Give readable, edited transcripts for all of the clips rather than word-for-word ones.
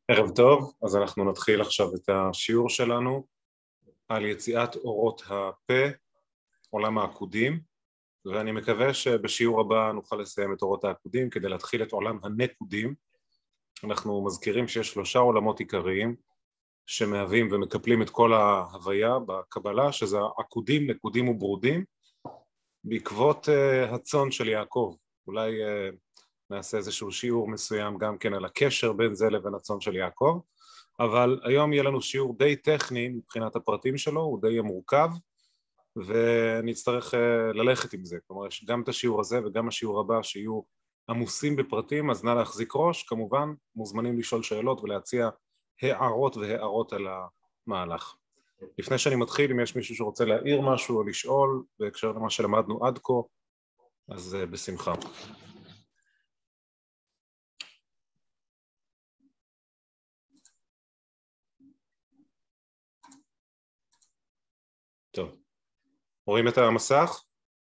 ערב טוב, אז אנחנו נתחיל עכשיו את השיעור שלנו על יציאת אורות הפה, עולם העקודים, ואני מקווה שבשיעור הבא נוכל לסיים את אורות העקודים כדי להתחיל את עולם הנקודים. אנחנו מזכירים שיש 3 עולמות עיקריים שמהווים ומקפלים את כל ההוויה בקבלה, שזה עקודים, נקודים וברודים, בעקבות הצאן של יעקב. אולי נעשה איזשהו שיעור מסוים גם כן על הקשר בין זה לבין הצאן של יעקב, אבל היום יהיה לנו שיעור די טכני מבחינת הפרטים שלו, הוא די מורכב, ונצטרך ללכת עם זה. כלומר, יש גם את השיעור הזה וגם השיעור הבא שיהיו עמוסים בפרטים, אז נא להחזיק ראש, כמובן מוזמנים לשאול שאלות ולהציע הערות והערות על המהלך. לפני שאני מתחיל, אם יש מישהו שרוצה להעיר משהו או לשאול בהקשר למה שלמדנו עד כה, אז בשמחה. טוב, רואים את המסך?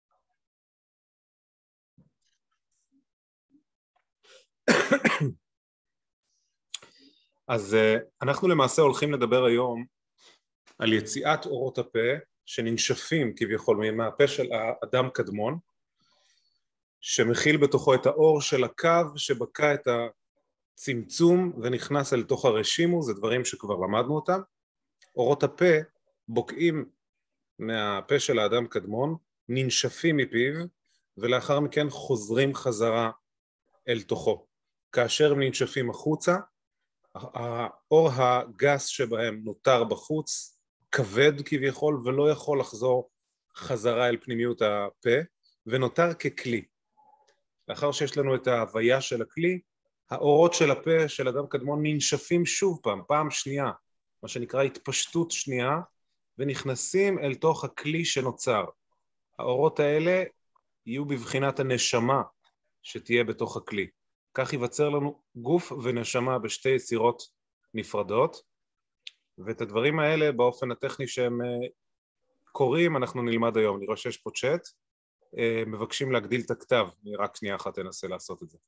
אז אנחנו למעשה הולכים לדבר היום על יציאת אורות הפה שננשפים כביכול מהפה של האדם קדמון, שמכיל בתוכו את האור של הקו שבקע את הצמצום ונכנס אל תוך הרשימו. זה דברים שכבר למדנו אותם. אורות הפה בוקעים מהפה של האדם קדמון, ננשפים מפיו, ולאחר מכן חוזרים חזרה אל תוכו. כאשר הם ננשפים החוצה, האור הגס שבהם נותר בחוץ, כבד כביכול, ולא יכול לחזור חזרה אל פנימיות הפה, ונותר ככלי. לאחר שיש לנו את ההוויה של הכלי, האורות של הפה של אדם קדמון ננשפים שוב פעם שנייה, מה שנקרא התפשטות שנייה, ונכנסים אל תוך הכלי שנוצר. האורות האלה יהיו בבחינת הנשמה שתהיה בתוך הכלי. כך ייווצר לנו גוף ונשמה בשתי יצירות נפרדות, ואת הדברים האלה באופן הטכני שהם קוראים אנחנו נלמד היום. אני רואה שיש פה צ'אט, מבקשים להגדיל את הכתב, אני רק שנייה אחת אנסה לעשות את זה.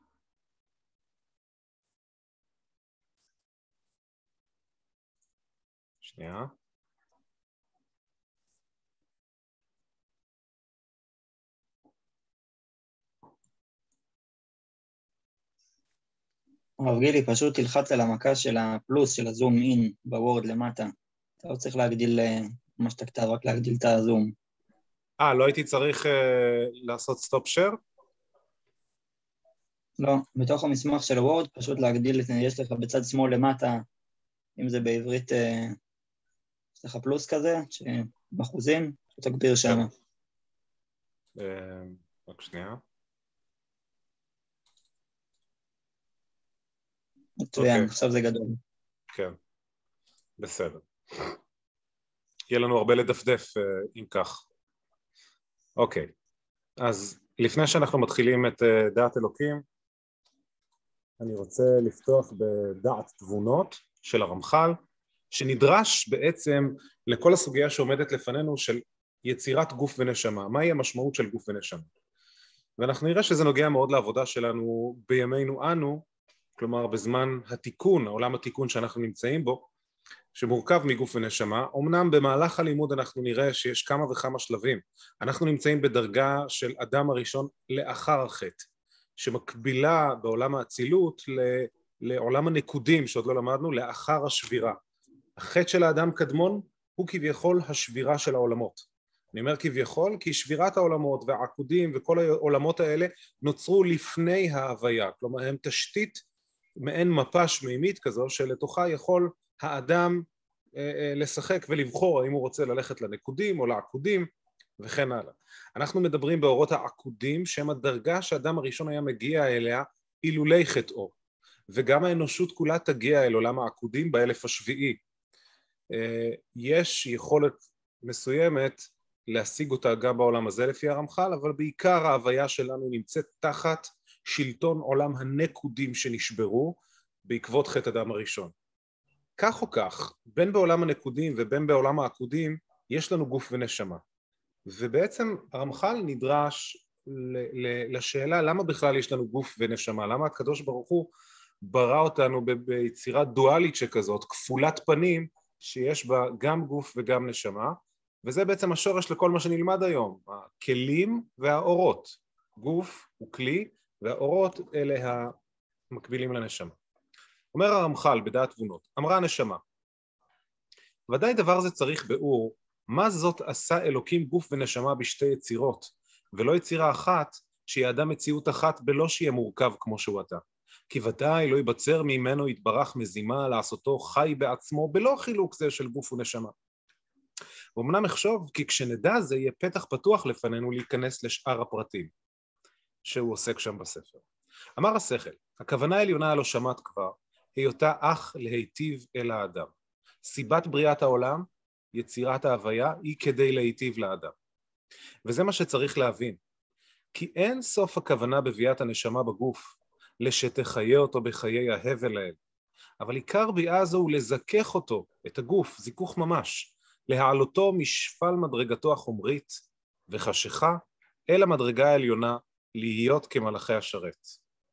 שנייה. הרב גילי, פשוט תלחץ על המקש של הפלוס של הזום אין בוורד למטה. אתה לא צריך להגדיל ממש את הכתב, רק להגדיל את הזום. לא הייתי צריך לעשות סטופ שר? לא, בתוך המסמך של הוורד פשוט להגדיל, יש לך בצד שמאל למטה, אם זה בעברית, יש לך פלוס כזה, שבאחוזים, תגביר שם. רק שנייה. מצוין, עכשיו זה גדול. כן, בסדר. יהיה לנו הרבה לדפדף אם כך. אוקיי, אז לפני שאנחנו מתחילים את דעת אלוקים, אני רוצה לפתוח בדעת תבונות של הרמח"ל, שנדרש בעצם לכל הסוגיה שעומדת לפנינו של יצירת גוף ונשמה. מהי המשמעות של גוף ונשמה? ואנחנו נראה שזה נוגע מאוד לעבודה שלנו בימינו אנו, כלומר בזמן התיקון, העולם התיקון שאנחנו נמצאים בו, שמורכב מגוף ונשמה. אמנם במהלך הלימוד אנחנו נראה שיש כמה וכמה שלבים. אנחנו נמצאים בדרגה של אדם הראשון לאחר החטא, שמקבילה בעולם האצילות לעולם הנקודים שעוד לא למדנו, לאחר השבירה. החטא של האדם קדמון הוא כביכול השבירה של העולמות. אני אומר כביכול כי שבירת העולמות והעקודים וכל העולמות האלה נוצרו לפני ההוויה, כלומר הם תשתית מעין מפה שמימית כזו שלתוכה יכול האדם לשחק ולבחור האם הוא רוצה ללכת לנקודים או לעקודים וכן הלאה. אנחנו מדברים באורות העקודים שהם הדרגה שהאדם הראשון היה מגיע אליה אילולי חטאו, וגם האנושות כולה תגיע אל עולם העקודים באלף השביעי. יש יכולת מסוימת להשיג אותה גם בעולם הזה לפי הרמח"ל, אבל בעיקר ההוויה שלנו נמצאת תחת שלטון עולם הנקודים שנשברו בעקבות חטא אדם הראשון. כך או כך, בין בעולם הנקודים ובין בעולם העקודים יש לנו גוף ונשמה, ובעצם הרמח"ל נדרש לשאלה למה בכלל יש לנו גוף ונשמה, למה הקדוש ברוך הוא ברא אותנו ביצירה דואלית שכזאת, כפולת פנים, שיש בה גם גוף וגם נשמה, וזה בעצם השורש לכל מה שנלמד היום, הכלים והאורות. גוף הוא כלי, והאורות אלה המקבילים לנשמה. אומר הרמח"ל בדעת תבונות, אמרה הנשמה, ודאי דבר זה צריך באור, מה זאת עשה אלוקים גוף ונשמה בשתי יצירות, ולא יצירה אחת שהיא אדם מציאות אחת בלא שיהיה מורכב כמו שהוא עתה. כי ודאי לא ייבצר ממנו יתברך מזימה לעשותו חי בעצמו בלא חילוק זה של גוף ונשמה. ואומנם אחשוב כי כשנדע זה יהיה פתח פתוח לפנינו להיכנס לשאר הפרטים שהוא עוסק שם בספר. אמר השכל, הכוונה העליונה הלא שמעת כבר, היותה אך להיטיב אל האדם. סיבת בריאת העולם, יצירת ההוויה, היא כדי להיטיב לאדם. וזה מה שצריך להבין. כי אין סוף הכוונה בביאת הנשמה בגוף, לשתחיה אותו בחיי ההבל האל. אבל עיקר ביאה זו הוא לזכך אותו, את הגוף, זיכוך ממש, להעלותו משפל מדרגתו החומרית וחשיכה אל המדרגה העליונה להיות כמלאכי השרת.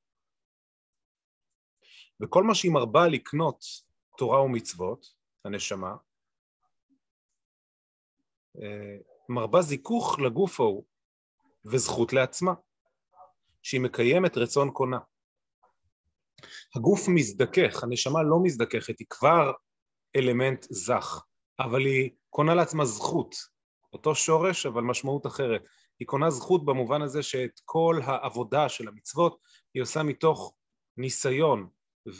וכל מה שהיא מרבה לקנות תורה ומצוות, הנשמה, מרבה זיכוך לגוף ההוא וזכות לעצמה, שהיא מקיימת רצון קונה. הגוף מזדכך, הנשמה לא מזדככת, היא כבר אלמנט זך, אבל היא קונה לעצמה זכות, אותו שורש אבל משמעות אחרת. היא קונה זכות במובן הזה שאת כל העבודה של המצוות היא עושה מתוך ניסיון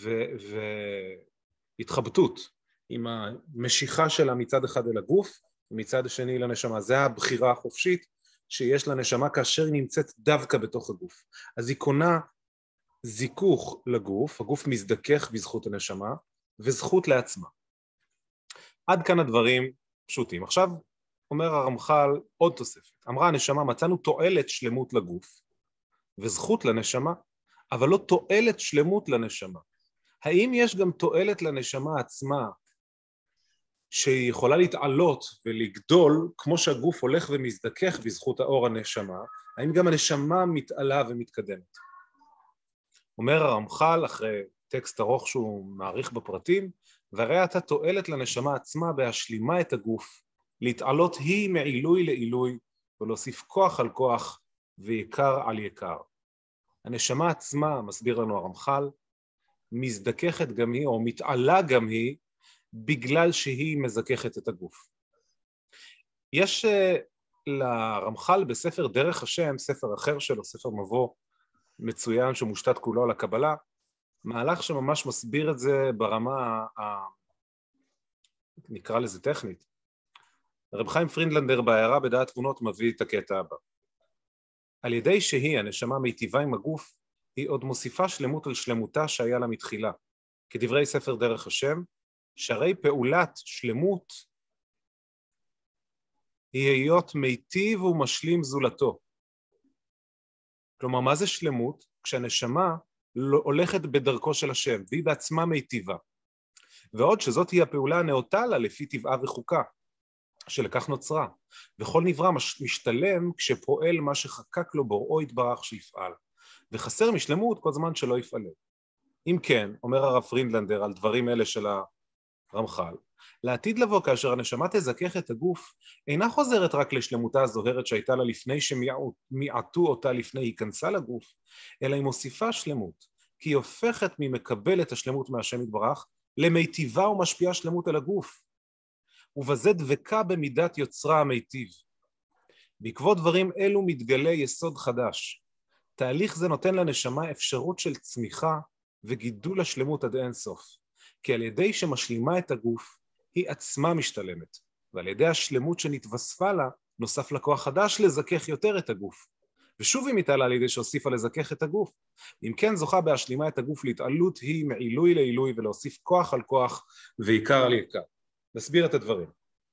והתחבטות עם המשיכה שלה מצד אחד אל הגוף ומצד שני לנשמה. זה הבחירה החופשית שיש לנשמה כאשר היא נמצאת דווקא בתוך הגוף. אז היא קונה זיכוך לגוף, הגוף מזדכך בזכות הנשמה וזכות לעצמה. עד כאן הדברים פשוטים. עכשיו אומר הרמח"ל עוד תוספת. אמרה הנשמה, מצאנו תועלת שלמות לגוף וזכות לנשמה, אבל לא תועלת שלמות לנשמה. האם יש גם תועלת לנשמה עצמה שהיא יכולה להתעלות ולגדול כמו שהגוף הולך ומזדכך בזכות האור הנשמה? האם גם הנשמה מתעלה ומתקדמת? אומר הרמח"ל אחרי טקסט ארוך שהוא מעריך בפרטים, והרי אתה תועלת לנשמה עצמה בהשלימה את הגוף, להתעלות היא מעילוי לעילוי ולהוסיף כוח על כוח ויקר על יקר. הנשמה עצמה, מסביר לנו הרמח"ל, מזדככת גם היא או מתעלה גם היא בגלל שהיא מזככת את הגוף. יש לרמח"ל בספר דרך השם, ספר אחר שלו, ספר מבוא מצוין שמושתת כולו על הקבלה, מהלך שממש מסביר את זה ברמה נקרא לזה טכנית. רב חיים פרידלנדר בהערה בדעת תבונות מביא את הקטע הבא. על ידי שהיא, הנשמה מיטיבה עם הגוף, היא עוד מוסיפה שלמות על שלמותה שהיה לה מתחילה. כדברי ספר דרך השם, שהרי פעולת שלמות היא היות מיטיב ומשלים זולתו. כלומר, מה זה שלמות? כשהנשמה הולכת בדרכו של השם, והיא בעצמה מיטיבה. ועוד שזאת היא הפעולה הנאותה לה לפי טבעה וחוקה, שלכך נוצרה. וכל נברא משתלם כשפועל מה שחקק לו בוראו יתברך שיפעל. וחסר משלמות כל זמן שלא יפעלה. אם כן, אומר הרב פרידלנדר על דברים אלה של הרמח"ל, לעתיד לבוא כאשר הנשמה תזכך את הגוף, אינה חוזרת רק לשלמותה הזוהרת שהייתה לה לפני שמיעטו אותה לפני היכנסה לגוף, אלא היא מוסיפה שלמות, כי היא הופכת ממקבלת השלמות מהשם יתברך, למיטיבה ומשפיעה שלמות על הגוף, ובזה דבקה במידת יוצרה המיטיב. בעקבות דברים אלו מתגלה יסוד חדש. תהליך זה נותן לנשמה אפשרות של צמיחה וגידול השלמות עד אין סוף, כי על ידי שמשלימה את הגוף, היא עצמה משתלמת, ועל ידי השלמות שנתווספה לה, נוסף לכוח חדש לזכך יותר את הגוף. ושוב היא מתעלה על ידי שהוסיפה לזכך את הגוף. אם כן זוכה בהשלימה את הגוף להתעלות היא מעילוי לעילוי ולהוסיף כוח על כוח ועיקר על יקר. נסביר את הדברים.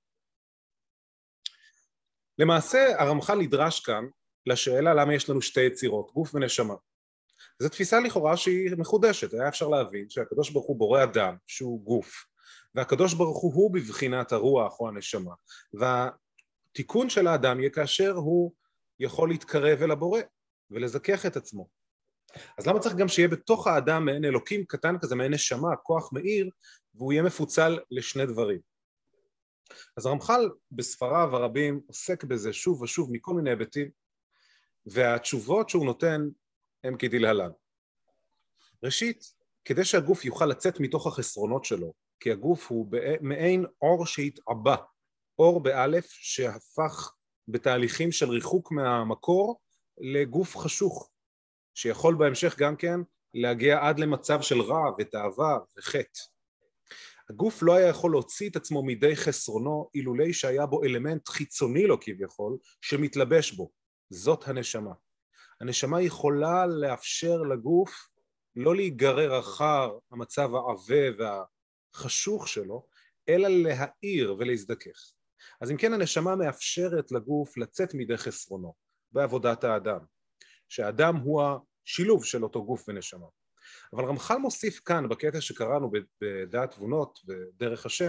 למעשה הרמח"ל נדרש כאן לשאלה למה יש לנו שתי יצירות, גוף ונשמה. זו תפיסה לכאורה שהיא מחודשת, היה אפשר להבין שהקדוש ברוך הוא בורא אדם שהוא גוף, והקדוש ברוך הוא בבחינת הרוח או הנשמה, והתיקון של האדם יהיה כאשר הוא יכול להתקרב אל הבורא ולזכך את עצמו. אז למה צריך גם שיהיה בתוך האדם מעין אלוקים קטן כזה, מעין נשמה, כוח מאיר, והוא יהיה מפוצל לשני דברים? אז הרמח"ל בספריו הרבים עוסק בזה שוב ושוב מכל מיני היבטים, והתשובות שהוא נותן הם כדלהלן. ראשית, כדי שהגוף יוכל לצאת מתוך החסרונות שלו, כי הגוף הוא מעין אור שהתעבה, אור באלף שהפך בתהליכים של ריחוק מהמקור לגוף חשוך, שיכול בהמשך גם כן להגיע עד למצב של רע ותאווה וחטא. הגוף לא היה יכול להוציא את עצמו מידי חסרונו אילולי שהיה בו אלמנט חיצוני לו כביכול שמתלבש בו, זאת הנשמה. הנשמה יכולה לאפשר לגוף לא להיגרר אחר המצב העבה והחשוך שלו, אלא להאיר ולהזדכך. אז אם כן הנשמה מאפשרת לגוף לצאת מידי חסרונו בעבודת האדם, שהאדם הוא השילוב של אותו גוף ונשמה. אבל רמח"ל מוסיף כאן בקטע שקראנו בדעת תבונות ודרך השם,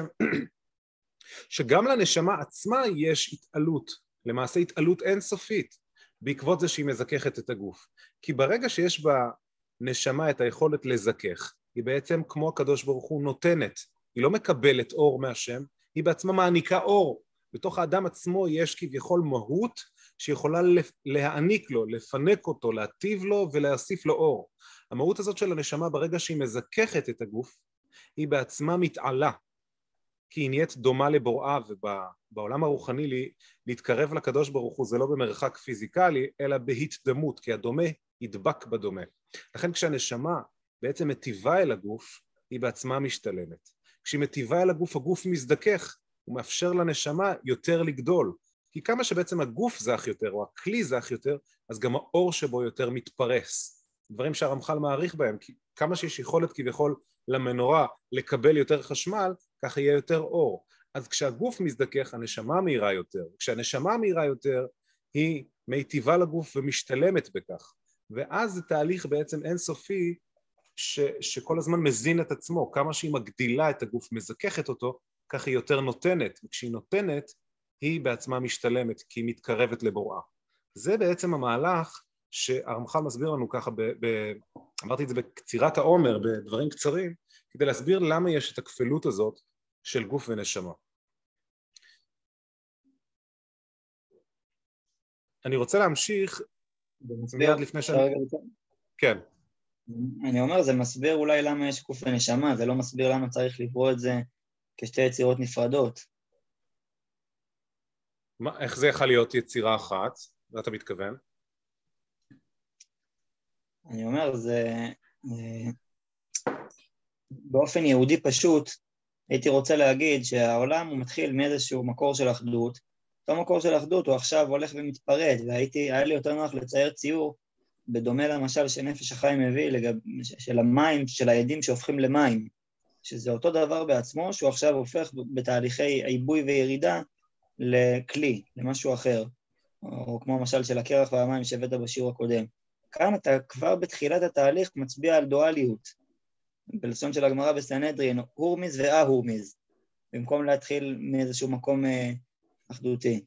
שגם לנשמה עצמה יש התעלות, למעשה התעלות אינסופית, בעקבות זה שהיא מזככת את הגוף. כי ברגע שיש בנשמה את היכולת לזכך, היא בעצם כמו הקדוש ברוך הוא נותנת, היא לא מקבלת אור מהשם, היא בעצמה מעניקה אור. בתוך האדם עצמו יש כביכול מהות שיכולה להעניק לו, לפנק אותו, להטיב לו ולהוסיף לו אור. המהות הזאת של הנשמה ברגע שהיא מזככת את הגוף, היא בעצמה מתעלה, כי היא נהיית דומה לבוראה, ובעולם הרוחני להתקרב לקדוש ברוך הוא זה לא במרחק פיזיקלי, אלא בהתדמות, כי הדומה ידבק בדומה. לכן כשהנשמה בעצם מטיבה אל הגוף, היא בעצמה משתלמת. כשהיא מטיבה אל הגוף, הגוף מזדכך, הוא מאפשר לנשמה יותר לגדול, כי כמה שבעצם הגוף זך יותר, או הכלי זך יותר, אז גם האור שבו יותר מתפרס. דברים שהרמח"ל מעריך בהם, כי כמה שיש יכולת כביכול למנורה לקבל יותר חשמל, ככה יהיה יותר אור. אז כשהגוף מזדכך, הנשמה מהירה יותר. כשהנשמה מהירה יותר, היא מיטיבה לגוף ומשתלמת בכך. ואז זה תהליך בעצם אינסופי, שכל הזמן מזין את עצמו. כמה שהיא מגדילה את הגוף, מזככת אותו, כך היא יותר נותנת. וכשהיא נותנת, היא בעצמה משתלמת, כי היא מתקרבת לבוראה. זה בעצם המהלך שהרמח"ל מסביר לנו ככה, אמרתי את זה בקצירת העומר, בדברים קצרים, כדי להסביר למה יש את הכפלות הזאת של גוף ונשמה. אני רוצה להמשיך מיד לפני שאני... כן. אני אומר, זה מסביר אולי למה יש גוף ונשמה, זה לא מסביר למה צריך לברוא את זה כשתי יצירות נפרדות. איך זה יכול להיות יצירה אחת? מה אתה מתכוון? אני אומר, זה באופן יהודי פשוט, הייתי רוצה להגיד שהעולם הוא מתחיל מאיזשהו מקור של אחדות, אותו מקור של אחדות הוא עכשיו הולך ומתפרד, והיה לי יותר נוח לצייר ציור, בדומה למשל שנפש החיים מביא, של המים, של העדים שהופכים למים, שזה אותו דבר בעצמו, שהוא עכשיו הופך בתהליכי עיבוי וירידה לכלי, למשהו אחר, או כמו המשל של הקרח והמים שהבאת בשיעור הקודם. כאן אתה כבר בתחילת התהליך מצביע על דואליות, בלשון של הגמרא בסנהדרין, הורמיז וההורמיז, במקום להתחיל מאיזשהו מקום אחדותי.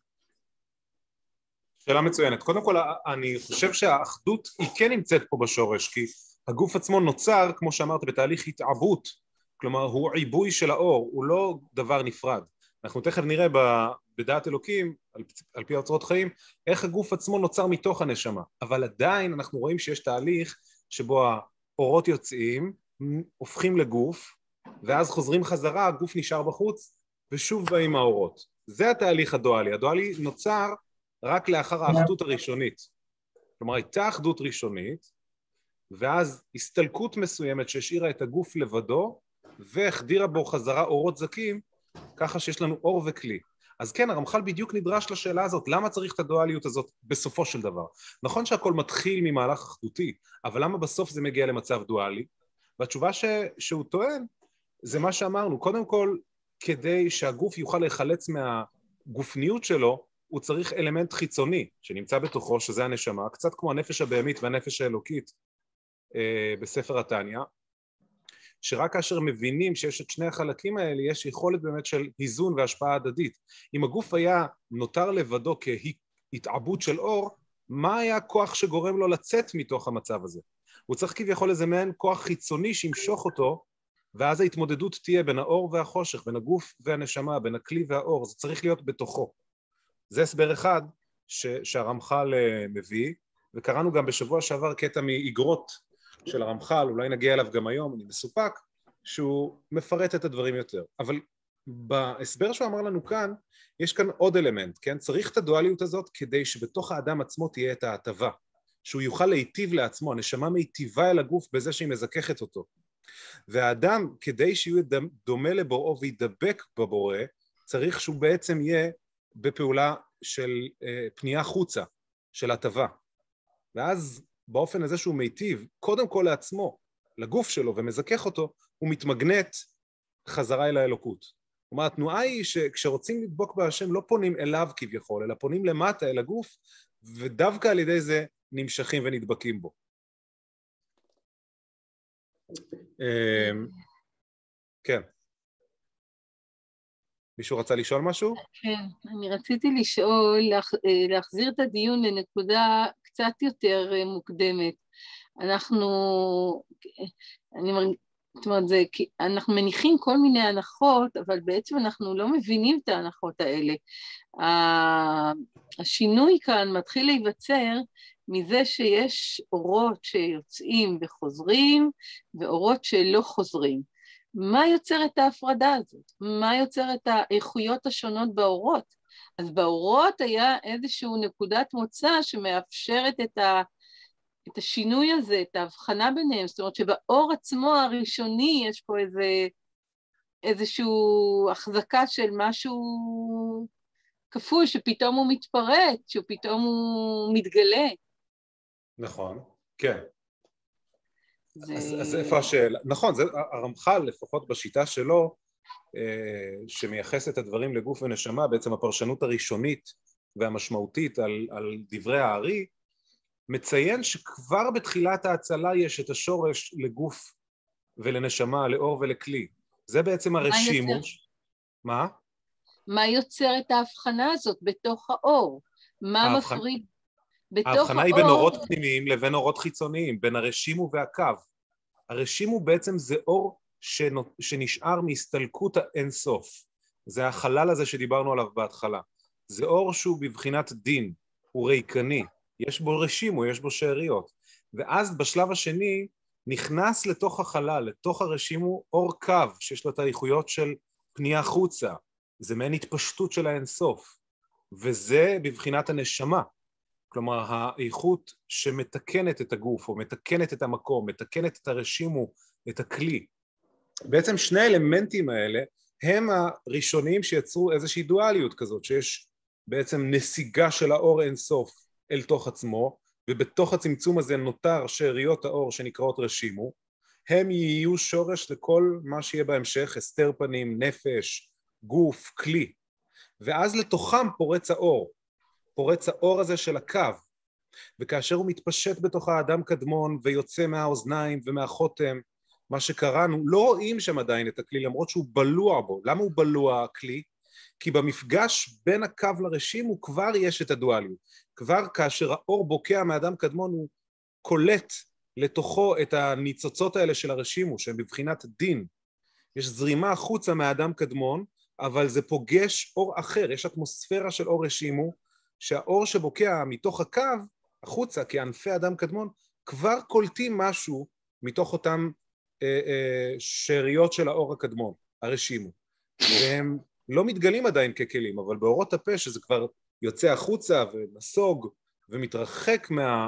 שאלה מצוינת. קודם כל, אני חושב שהאחדות היא כן נמצאת פה בשורש, כי הגוף עצמו נוצר, כמו שאמרת, בתהליך התעבות, כלומר, הוא עיבוי של האור, הוא לא דבר נפרד. אנחנו תכף נראה בדעת אלוקים, על פי אוצרות חיים, איך הגוף עצמו נוצר מתוך הנשמה. אבל עדיין אנחנו רואים שיש תהליך שבו האורות יוצאים, הופכים לגוף, ואז חוזרים חזרה, הגוף נשאר בחוץ, ושוב באים האורות. זה התהליך הדואלי. הדואלי נוצר רק לאחר האחדות הראשונית. כלומר, הייתה אחדות ראשונית, ואז הסתלקות מסוימת שהשאירה את הגוף לבדו, והחדירה בו חזרה אורות זקים, ככה שיש לנו אור וכלי. אז כן, הרמח"ל בדיוק נדרש לשאלה הזאת, למה צריך את הדואליות הזאת בסופו של דבר? נכון שהכל מתחיל ממהלך אחדותי, אבל למה בסוף זה מגיע למצב דואלי? והתשובה שהוא טוען, זה מה שאמרנו, קודם כל, כדי שהגוף יוכל להיחלץ מהגופניות שלו, הוא צריך אלמנט חיצוני, שנמצא בתוכו, שזה הנשמה, קצת כמו הנפש הבהמית והנפש האלוקית בספר התניא, שרק כאשר מבינים שיש את שני החלקים האלה, יש יכולת באמת של איזון והשפעה הדדית. אם הגוף היה נותר לבדו כהתעבות של אור, מה היה הכוח שגורם לו לצאת מתוך המצב הזה? הוא צריך כביכול איזה מעין כוח חיצוני שימשוך אותו, ואז ההתמודדות תהיה בין האור והחושך, בין הגוף והנשמה, בין הכלי והאור, זה צריך להיות בתוכו. זה הסבר אחד שהרמח"ל מביא, וקראנו גם בשבוע שעבר קטע מאגרות של הרמח"ל, אולי נגיע אליו גם היום, אני מסופק, שהוא מפרט את הדברים יותר. אבל בהסבר שהוא אמר לנו כאן, יש כאן עוד אלמנט, כן? צריך את הדואליות הזאת כדי שבתוך האדם עצמו תהיה את ההטבה, שהוא יוכל להיטיב לעצמו, הנשמה מיטיבה אל הגוף בזה שהיא מזככת אותו. והאדם, כדי שיהיה דומה לבוראו וידבק בבורא, צריך שהוא בעצם יהיה בפעולה של פנייה חוצה, של הטבה. ואז באופן הזה שהוא מיטיב, קודם כל לעצמו, לגוף שלו ומזכך אותו, הוא מתמגנט חזרה אל האלוקות. כלומר, התנועה היא שכשרוצים לדבוק בהשם לא פונים אליו כביכול, אלא פונים למטה אל הגוף, ודווקא על ידי זה נמשכים ונדבקים בו. כן. מישהו רצה לשאול משהו? כן, אני רציתי לשאול, להחזיר את הדיון לנקודה קצת יותר מוקדמת. זאת אומרת, אנחנו מניחים כל מיני הנחות, אבל בעצם אנחנו לא מבינים את ההנחות האלה. השינוי כאן מתחיל להיווצר מזה שיש אורות שיוצאים וחוזרים, ואורות שלא חוזרים. מה יוצר את ההפרדה הזאת? מה יוצר את האיכויות השונות באורות? אז באורות היה איזושהי נקודת מוצא שמאפשרת את השינוי הזה, את ההבחנה ביניהם, זאת אומרת שבאור עצמו הראשוני יש פה איזושהי החזקה של משהו כפוי, שפתאום הוא מתפרט, שפתאום הוא מתגלה. נכון, כן. אז איפה השאלה? נכון, הרמח"ל לפחות בשיטה שלו, שמייחס את הדברים לגוף ונשמה, בעצם הפרשנות הראשונית והמשמעותית על דברי הארי, מציין שכבר בתחילת ההצלה יש את השורש לגוף ולנשמה, לאור ולכלי. זה בעצם הרשימוש. מה? מה יוצר את ההבחנה הזאת בתוך האור? מה מפריד? ההבחנה היא בין אורות פנימיים לבין אורות חיצוניים, בין הרשימו והקו. הרשימו בעצם זה אור שנשאר מהסתלקות האינסוף. זה החלל הזה שדיברנו עליו בהתחלה. זה אור שהוא בבחינת דין, הוא ריקני. יש בו רשימו, יש בו שאריות. ואז בשלב השני נכנס לתוך החלל, לתוך הרשימו, אור קו, שיש לו את האיכויות של פנייה חוצה. זה מעין התפשטות של האינסוף. וזה בבחינת הנשמה. כלומר, האיכות שמתקנת את הגוף, או מתקנת את המקום, מתקנת את הרשימו, את הכלי. בעצם שני האלמנטים האלה, הם הראשונים שיצרו איזושהי דואליות כזאת, שיש בעצם נסיגה של האור אינסוף אל תוך עצמו, ובתוך הצמצום הזה נותר שאריות האור שנקראות רשימו, הם יהיו שורש לכל מה שיהיה בהמשך, הסתר פנים, נפש, גוף, כלי. ואז לתוכם פורץ האור. פורץ האור הזה של הקו, וכאשר הוא מתפשט בתוך האדם קדמון ויוצא מהאוזניים ומהחותם, מה שקראנו, לא רואים שם עדיין את הכלי למרות שהוא בלוע בו. למה הוא בלוע הכלי? כי במפגש בין הקו לרשים הוא כבר יש את הדואליות. כבר כאשר האור בוקע מאדם קדמון הוא קולט לתוכו את הניצוצות האלה של הרשימו שהם בבחינת דין. יש זרימה החוצה מאדם קדמון, אבל זה פוגש אור אחר, יש אטמוספירה של אור רשימו, שהאור שבוקע מתוך הקו, החוצה, כענפי אדם קדמון, כבר קולטים משהו מתוך אותם שאריות של האור הקדמון, הרשימו. והם לא מתגלים עדיין ככלים, אבל באורות הפה, שזה כבר יוצא החוצה ונסוג ומתרחק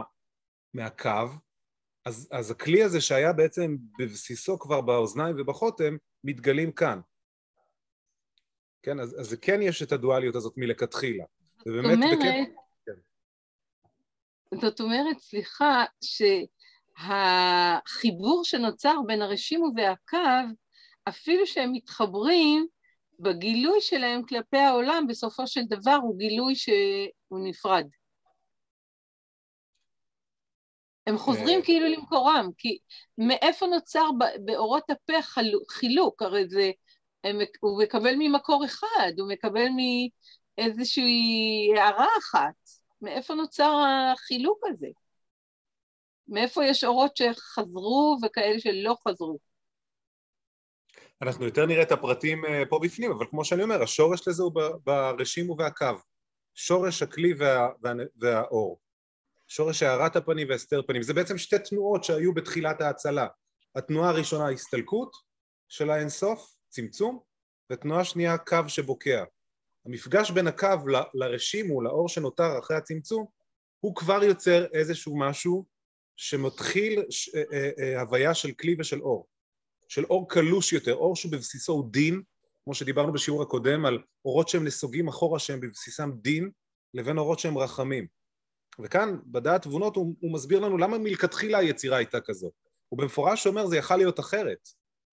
מהקו, אז הכלי הזה שהיה בעצם בבסיסו כבר באוזניים ובחותם, מתגלים כאן. כן, אז כן יש את הדואליות הזאת מלכתחילה. זאת אומרת, סליחה, שהחיבור שנוצר בין הרשימו והקו, אפילו שהם מתחברים, בגילוי שלהם כלפי העולם, בסופו של דבר הוא גילוי שהוא נפרד. הם חוזרים כאילו למקורם, כי מאיפה נוצר באורות הפה חילוק? הרי הוא מקבל ממקור אחד, הוא מקבל מאיזושהי הערה אחת. מאיפה נוצר החילוק הזה? מאיפה יש אורות שחזרו וכאלה שלא חזרו? אנחנו יותר נראה את הפרטים פה בפנים, אבל כמו שאני אומר, השורש לזה הוא ברשים ובהקו. שורש הכלי והאור. שורש הארת הפנים והסתר פנים. זה בעצם שתי תנועות שהיו בתחילת ההצלה. התנועה הראשונה הסתלקות של האינסוף, צמצום, ותנועה שנייה קו שבוקע. המפגש בין הקו לרשימו, לאור שנותר אחרי הצמצום, הוא כבר יוצר איזשהו משהו שמתחיל הוויה של כלי ושל אור. של אור קלוש יותר, אור שבבסיסו הוא דין, כמו שדיברנו בשיעור הקודם על אורות שהם נסוגים אחורה שהם בבסיסם דין, לבין אורות שהם רחמים. וכאן בדעת תבונות הוא מסביר לנו למה מלכתחילה היצירה הייתה כזו. הוא במפורש אומר זה יכל להיות אחרת.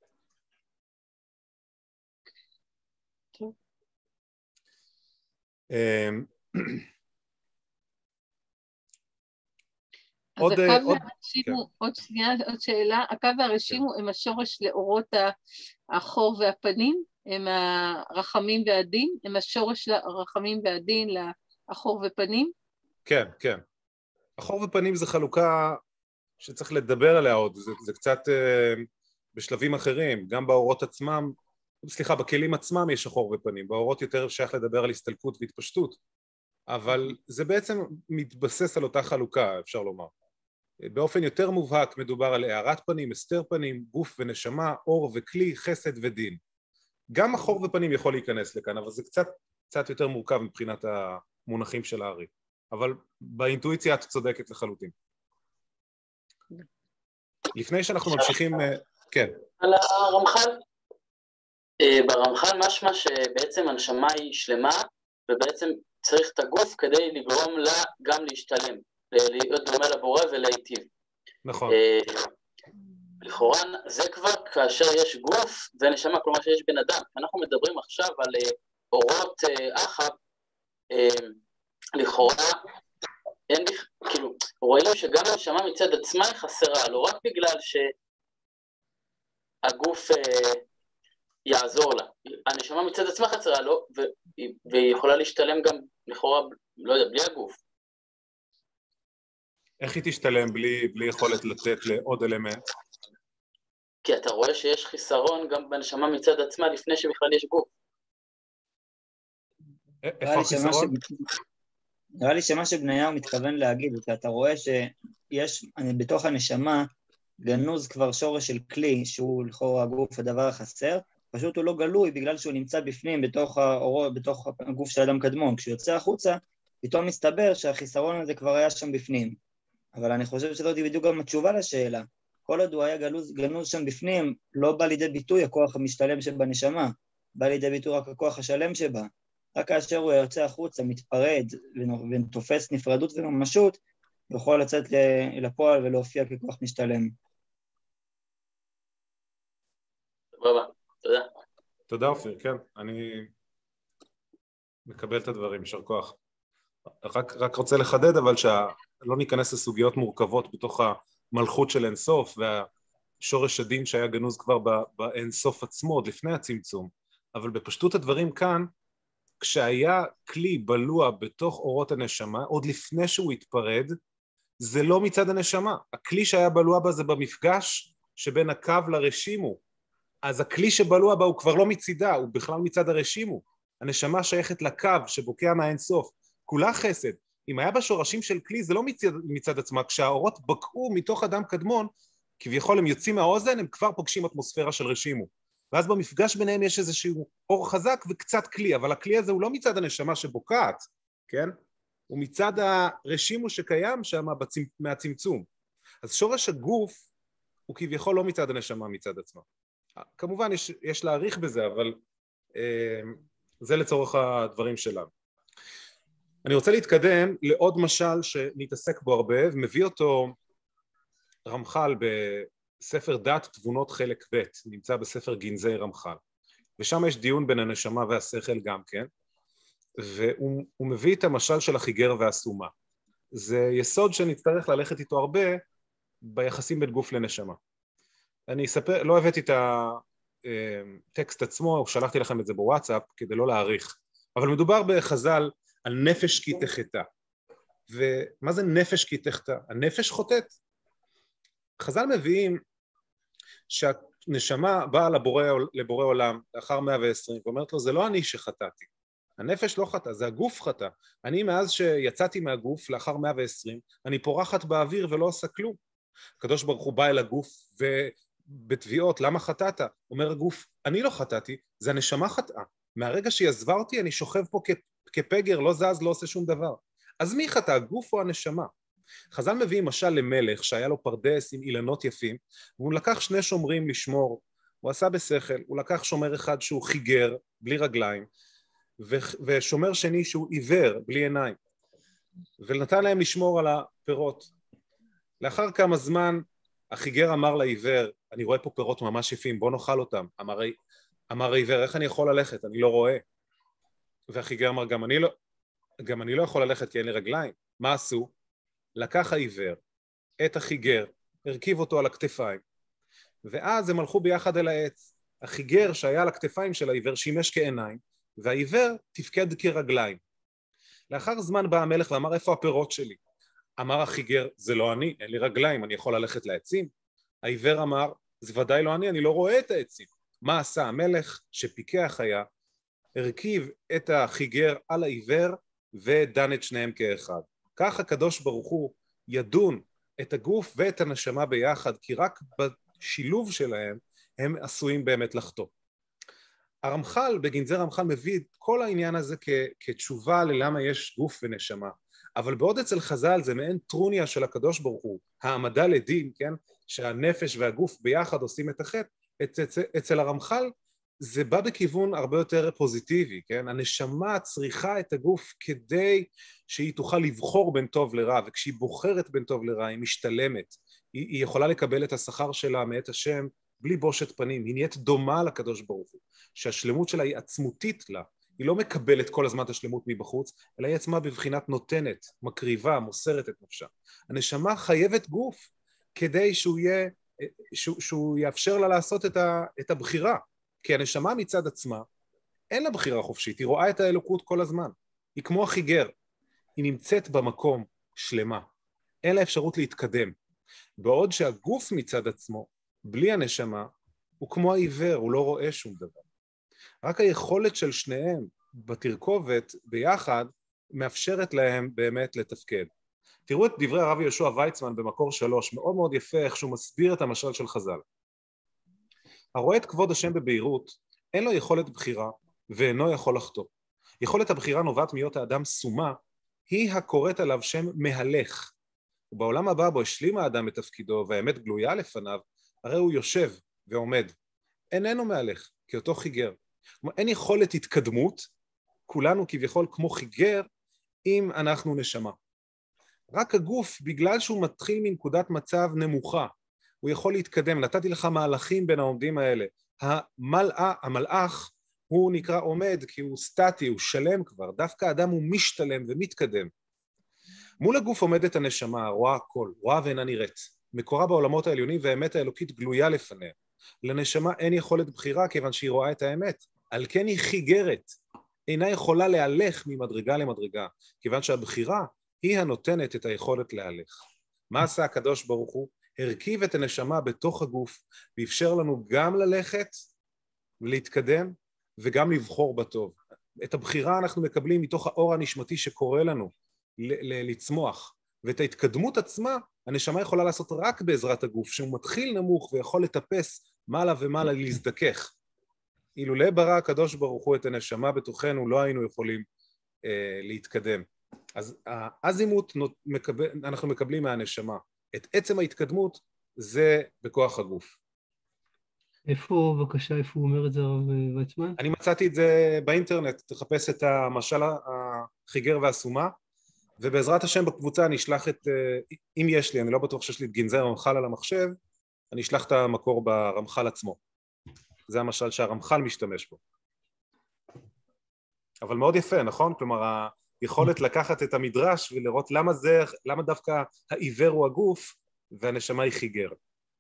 אז הקו והרשימו, עוד שאלה, הקו והרשימו הם השורש לאורות החור והפנים, הם הרחמים והדין, הם השורש לרחמים והדין לאחור ופנים? כן, כן. החור ופנים זה חלוקה שצריך לדבר עליה עוד, זה קצת בשלבים אחרים, גם באורות עצמם, סליחה, בכלים עצמם יש החור ופנים, באורות יותר שייך לדבר על הסתלקות והתפשטות, אבל זה בעצם מתבסס על אותה חלוקה, אפשר לומר. באופן יותר מובהק מדובר על הארת פנים, הסתר פנים, גוף ונשמה, אור וכלי, חסד ודין. גם החור ופנים יכול להיכנס לכאן, אבל זה קצת יותר מורכב מבחינת המונחים של הארי. אבל באינטואיציה את צודקת לחלוטין. לפני שאנחנו ממשיכים, כן. על הרמח"ל. ברמח"ל משמע שבעצם הנשמה היא שלמה, ובעצם צריך את הגוף כדי לגרום לה גם להשתלם, להיות דומה לבורא ולהיטיב. נכון. לכאורה זה כבר כאשר יש גוף ונשמה, כלומר שיש בן אדם. אנחנו מדברים עכשיו על אורות אחב, לכאורה אין, כאילו, רואים שגם הנשמה מצד עצמה היא חסרה, לא רק בגלל שהגוף יעזור לה. הנשמה מצד עצמה חסרה לו, והיא יכולה להשתלם גם לכאורה, לא יודע, בלי הגוף. איך היא תשתלם בלי יכולת לתת לעוד אלמנט? כי אתה רואה שיש חיסרון גם בנשמה מצד עצמה לפני שבכלל יש גוף. איפה החיסרון? נראה לי שמה שבניהו מתכוון להגיד, כי אתה רואה שיש בתוך הנשמה גנוז כבר שורש של כלי, שהוא לכאורה הגוף הדבר החסר, פשוט הוא לא גלוי בגלל שהוא נמצא בפנים בתוך הגוף של אדם קדמון. כשהוא יוצא החוצה, פתאום מסתבר שהחיסרון הזה כבר היה שם בפנים. אבל אני חושב שזאת בדיוק גם התשובה לשאלה. כל עוד הוא היה גנוז שם בפנים, לא בא לידי ביטוי הכוח המשתלם שבנשמה, בא לידי ביטוי רק הכוח השלם שבה. רק כאשר הוא יוצא החוצה, מתפרד ותופס נפרדות וממשות, הוא יכול לצאת לפועל ולהופיע ככוח משתלם. תודה. תודה. תודה אופיר, כן, אני מקבל את הדברים, יישר כוח. רק רוצה לחדד אבל שלא ניכנס לסוגיות מורכבות בתוך המלכות של אינסוף והשורש הדין שהיה גנוז כבר באינסוף עצמו עוד לפני הצמצום, אבל בפשטות הדברים כאן, כשהיה כלי בלוע בתוך אורות הנשמה, עוד לפני שהוא התפרד, זה לא מצד הנשמה. הכלי שהיה בלוע בה זה במפגש שבין הקו לרשימו. אז הכלי שבלוע בה הוא כבר לא מצידה, הוא בכלל מצד הרשימו. הנשמה שייכת לקו שבוקע מהאינסוף, כולה חסד. אם היה בשורשים של כלי זה לא מצד עצמה, כשהאורות בקעו מתוך אדם קדמון, כביכול הם יוצאים מהאוזן, הם כבר פוגשים אטמוספירה של רשימו. ואז במפגש ביניהם יש איזשהו אור חזק וקצת כלי, אבל הכלי הזה הוא לא מצד הנשמה שבוקעת, כן? הוא מצד הרשימו שקיים שם מהצמצום. אז שורש הגוף הוא כביכול לא מצד הנשמה, מצד עצמה. כמובן יש להעריך בזה, אבל זה לצורך הדברים שלנו. אני רוצה להתקדם לעוד משל שנתעסק בו הרבה, ומביא אותו רמח"ל בספר דת תבונות חלק ב', נמצא בספר גנזי רמח"ל, ושם יש דיון בין הנשמה והשכל גם כן, והוא מביא את המשל של החיגר והסומה. זה יסוד שנצטרך ללכת איתו הרבה ביחסים בין גוף לנשמה. אני אספר, לא הבאתי את הטקסט עצמו, שלחתי לכם את זה בוואטסאפ כדי לא להאריך, אבל מדובר בחז"ל על נפש כי תחתה. ומה זה נפש כי תחטא? הנפש חוטאת. חז"ל מביאים שהנשמה באה לבורא עולם לאחר 120 ואומרת לו, זה לא אני שחטאתי, הנפש לא חטא, זה הגוף חטא. אני מאז שיצאתי מהגוף לאחר 120, אני פורחת באוויר ולא עושה כלום. הקדוש ברוך הוא בא אל הגוף ובתביעות, למה חטאת? אומר הגוף, אני לא חטאתי, זה הנשמה חטאה. מהרגע שהיא עזבה אותי, אני שוכב פה כפגר, לא זז, לא עושה שום דבר. אז מי חטא, הגוף או הנשמה? חז"ל מביאים משל למלך שהיה לו פרדס עם אילנות יפים, והוא לקח 2 שומרים לשמור, הוא עשה בשכל, הוא לקח שומר אחד שהוא חיגר, בלי רגליים, ושומר שני שהוא עיוור, בלי עיניים, ונתן להם לשמור על הפירות. לאחר כמה זמן החיגר אמר לעיוור, אני רואה פה פירות ממש יפים, בוא נאכל אותם. אמר העיוור, איך אני יכול ללכת? אני לא רואה. והחיגר אמר, גם אני לא יכול ללכת כי אין לי רגליים. מה עשו? לקח העיוור את החיגר, הרכיב אותו על הכתפיים, ואז הם הלכו ביחד אל העץ. החיגר שהיה על הכתפיים של העיוור שימש כעיניים, והעיוור תפקד כרגליים. לאחר זמן בא המלך ואמר, איפה הפירות שלי? אמר החיגר, זה לא אני, אין לי רגליים, אני יכול ללכת לעצים? העיוור אמר, זה ודאי לא אני לא רואה את העצים. מה עשה המלך שפיקח היה? הרכיב את החיגר על העיוור ודן את שניהם כאחד. כך הקדוש ברוך הוא ידון את הגוף ואת הנשמה ביחד, כי רק בשילוב שלהם הם עשויים באמת לחטוא. הרמח"ל, בגנזי רמח"ל, מביא את כל העניין הזה כתשובה ללמה יש גוף ונשמה. אבל בעוד אצל חז"ל זה מעין טרוניה של הקדוש ברוך הוא, העמדה לדין, כן? שהנפש והגוף ביחד עושים את החטא. אצל הרמח"ל זה בא בכיוון הרבה יותר פוזיטיבי, כן? הנשמה צריכה את הגוף כדי שהיא תוכל לבחור בין טוב לרע, וכשהיא בוחרת בין טוב לרע היא משתלמת, היא יכולה לקבל את השכר שלה מאת השם בלי בושת פנים, היא נהיית דומה לקדוש ברוך הוא, שהשלמות שלה היא עצמותית לה, היא לא מקבלת כל הזמן את השלמות מבחוץ, אלא היא עצמה בבחינת נותנת, מקריבה, מוסרת את נפשה. הנשמה חייבת גוף כדי שהוא יאפשר לה לעשות את הבחירה, כי הנשמה מצד עצמה אין לה בחירה חופשית, היא רואה את האלוקות כל הזמן, היא כמו החיגר, היא נמצאת במקום שלמה, אין לה אפשרות להתקדם, בעוד שהגוף מצד עצמו, בלי הנשמה, הוא כמו העיוור, הוא לא רואה שום דבר. רק היכולת של שניהם בתרכובת ביחד מאפשרת להם באמת לתפקד. תראו את דברי הרב יהושע ויצמן במקור 3, מאוד מאוד יפה איך שהוא מסביר את המשל של חז"ל. הרואה את כבוד השם בבהירות, אין לו יכולת בחירה ואינו יכול לחטוא. יכולת הבחירה נובעת מהיות האדם סומה, היא הקוראת עליו שם מהלך. ובעולם הבא בו השלים האדם את תפקידו והאמת גלויה לפניו, הרי הוא יושב ועומד. איננו מהלך, כי אותו חיגר. כלומר, אין יכולת התקדמות, כולנו כביכול כמו חיגר, אם אנחנו נשמה. רק הגוף, בגלל שהוא מתחיל מנקודת מצב נמוכה, הוא יכול להתקדם. נתתי לך מהלכים בין העומדים האלה. המלאך הוא נקרא עומד, כי הוא סטטי, הוא שלם כבר. דווקא האדם הוא משתלם ומתקדם. מול הגוף עומדת הנשמה, רואה הכל, רואה ואינה נראית. מקורה בעולמות העליונים והאמת האלוקית גלויה לפניה. לנשמה אין יכולת בחירה כיוון שהיא רואה את האמת. על כן היא חיגרת, אינה יכולה להלך ממדרגה למדרגה, כיוון שהבחירה היא הנותנת את היכולת להלך. מה עשה הקדוש ברוך הוא? הרכיב את הנשמה בתוך הגוף, ואפשר לנו גם ללכת ולהתקדם, וגם לבחור בטוב. את הבחירה אנחנו מקבלים מתוך האור הנשמתי שקורא לנו לצמוח, ואת ההתקדמות עצמה הנשמה יכולה לעשות רק בעזרת הגוף, שהוא מתחיל נמוך ויכול לטפס מעלה ומעלה להזדכך. אילולא ברא הקדוש ברוך הוא את הנשמה בתוכנו, לא היינו יכולים להתקדם. אז האזימות אנחנו מקבלים מהנשמה. את עצם ההתקדמות זה בכוח הגוף. איפה, בבקשה, איפה הוא אומר את זה הרב ויצמן? אני מצאתי את זה באינטרנט, תחפש את המשל החיגר והסומה, ובעזרת השם בקבוצה אני אשלח את, אם יש לי, אני לא בטוח שיש לי את גנזי רמח"ל על המחשב, אני אשלח את המקור ברמח"ל עצמו. זה המשל שהרמח"ל משתמש בו. אבל מאוד יפה, נכון? כלומר, היכולת לקחת את המדרש ולראות למה דווקא העיוור הוא הגוף והנשמה היא חיגר.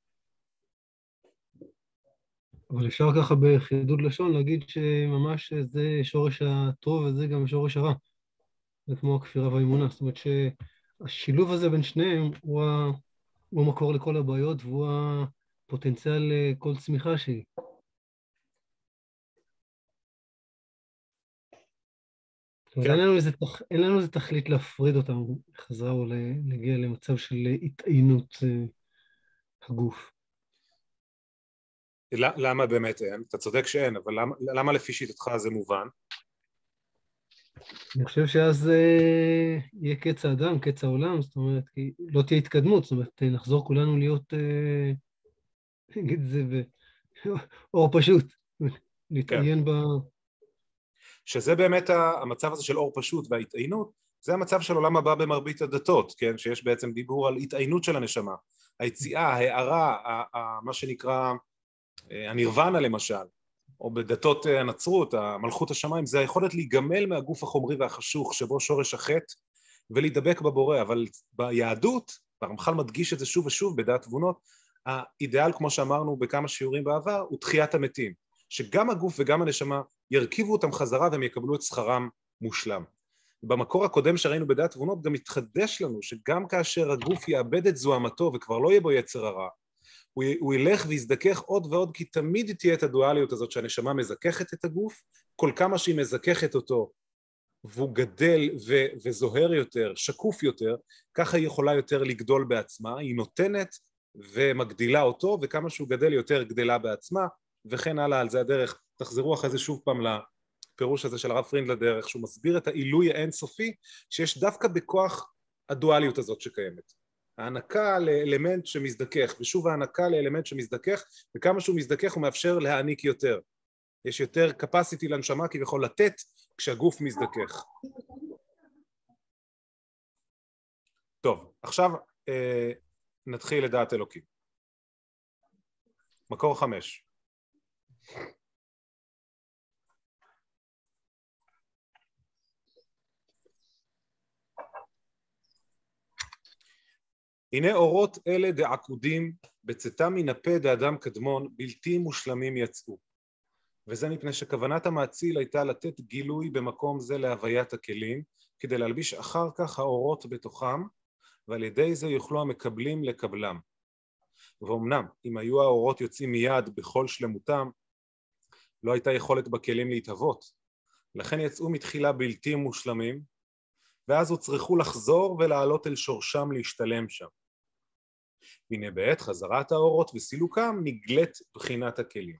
אבל אפשר ככה בחידוד לשון להגיד שממש זה שורש הטוב וזה גם שורש הרע. זה כמו הכפירה והאמונה, זאת אומרת השילוב הזה בין שניהם הוא המקור לכל הבעיות, והוא הפוטנציאל לכל צמיחה שהיא. כן. אין לנו איזה תכלית להפריד אותם חזרה או להגיע למצב של התעיינות הגוף. למה באמת אין? אתה צודק שאין, אבל למה לפי שיטתך זה מובן? אני חושב שאז יהיה קץ האדם, קץ העולם, זאת אומרת, כי לא תהיה התקדמות, זאת אומרת, נחזור כולנו להיות, נגיד את זה באור פשוט, להתעיין ב... שזה באמת המצב הזה של אור פשוט וההתעיינות, זה המצב של עולם הבא במרבית הדתות, כן? שיש בעצם דיבור על התעיינות של הנשמה, היציאה, ההארה, מה שנקרא הנירוונה למשל, או בדתות הנצרות, מלכות השמיים, זה היכולת להיגמל מהגוף החומרי והחשוך שבו שורש החטא ולהידבק בבורא, אבל ביהדות, והרמח"ל מדגיש את זה שוב ושוב בדעת תבונות, האידאל כמו שאמרנו בכמה שיעורים בעבר הוא תחיית המתים, שגם הגוף וגם הנשמה ירכיבו אותם חזרה והם יקבלו את שכרם מושלם. במקור הקודם שראינו בדעת תבונות גם התחדש לנו שגם כאשר הגוף יאבד את זוהמתו וכבר לא יהיה בו יצר הרע, הוא ילך ויזדכך עוד ועוד, כי תמיד תהיה את הדואליות הזאת שהנשמה מזככת את הגוף, כל כמה שהיא מזככת אותו והוא גדל וזוהר יותר, שקוף יותר, ככה היא יכולה יותר לגדול בעצמה, היא נותנת ומגדילה אותו, וכמה שהוא גדל יותר גדלה בעצמה, וכן הלאה. על זה הדרך. תחזרו אחרי זה שוב פעם לפירוש הזה של הרב פרינד לדרך, שהוא מסביר את העילוי האינסופי שיש דווקא בכוח הדואליות הזאת שקיימת. הענקה לאלמנט שמזדכך, ושוב הענקה לאלמנט שמזדכך, וכמה שהוא מזדכך הוא מאפשר להעניק יותר. יש יותר capacity לנשמה כביכול לתת כשהגוף מזדכך. טוב, עכשיו נתחיל לדעת אלוקים. מקור 5. הנה אורות אלה דעקודים בצאתם מן הפה דאדם קדמון בלתי מושלמים יצאו. וזה מפני שכוונת המאציל הייתה לתת גילוי במקום זה להוויית הכלים, כדי להלביש אחר כך האורות בתוכם, ועל ידי זה יוכלו המקבלים לקבלם. ואומנם אם היו האורות יוצאים מיד בכל שלמותם, לא הייתה יכולת בכלים להתהוות, לכן יצאו מתחילה בלתי מושלמים, ואז הוצרכו לחזור ולעלות אל שורשם להשתלם שם. והנה בעת חזרת האורות וסילוקם נגלית בחינת הכלים.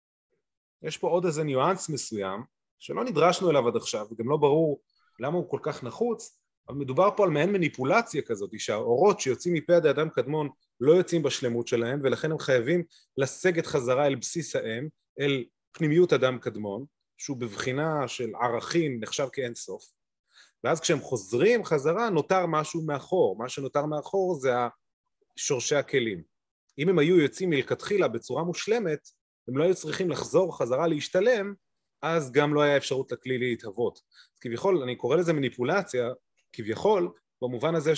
יש פה עוד איזה ניואנס מסוים שלא נדרשנו אליו עד עכשיו, וגם לא ברור למה הוא כל כך נחוץ, אבל מדובר פה על מעין מניפולציה כזאת, שהאורות שיוצאים מפה האדם קדמון לא יוצאים בשלמות שלהם, ולכן הם חייבים לסגת חזרה אל בסיס האם, אל פנימיות אדם קדמון, שהוא בבחינה של ערכים נחשב כאין סוף, ואז כשהם חוזרים חזרה נותר משהו מאחור, מה שנותר מאחור זה שורשי הכלים. אם הם היו יוצאים מלכתחילה בצורה מושלמת, הם לא היו צריכים לחזור חזרה להשתלם, אז גם לא היה אפשרות לכלי להתהוות. אז כביכול, אני קורא לזה מניפולציה, כביכול, במובן הזה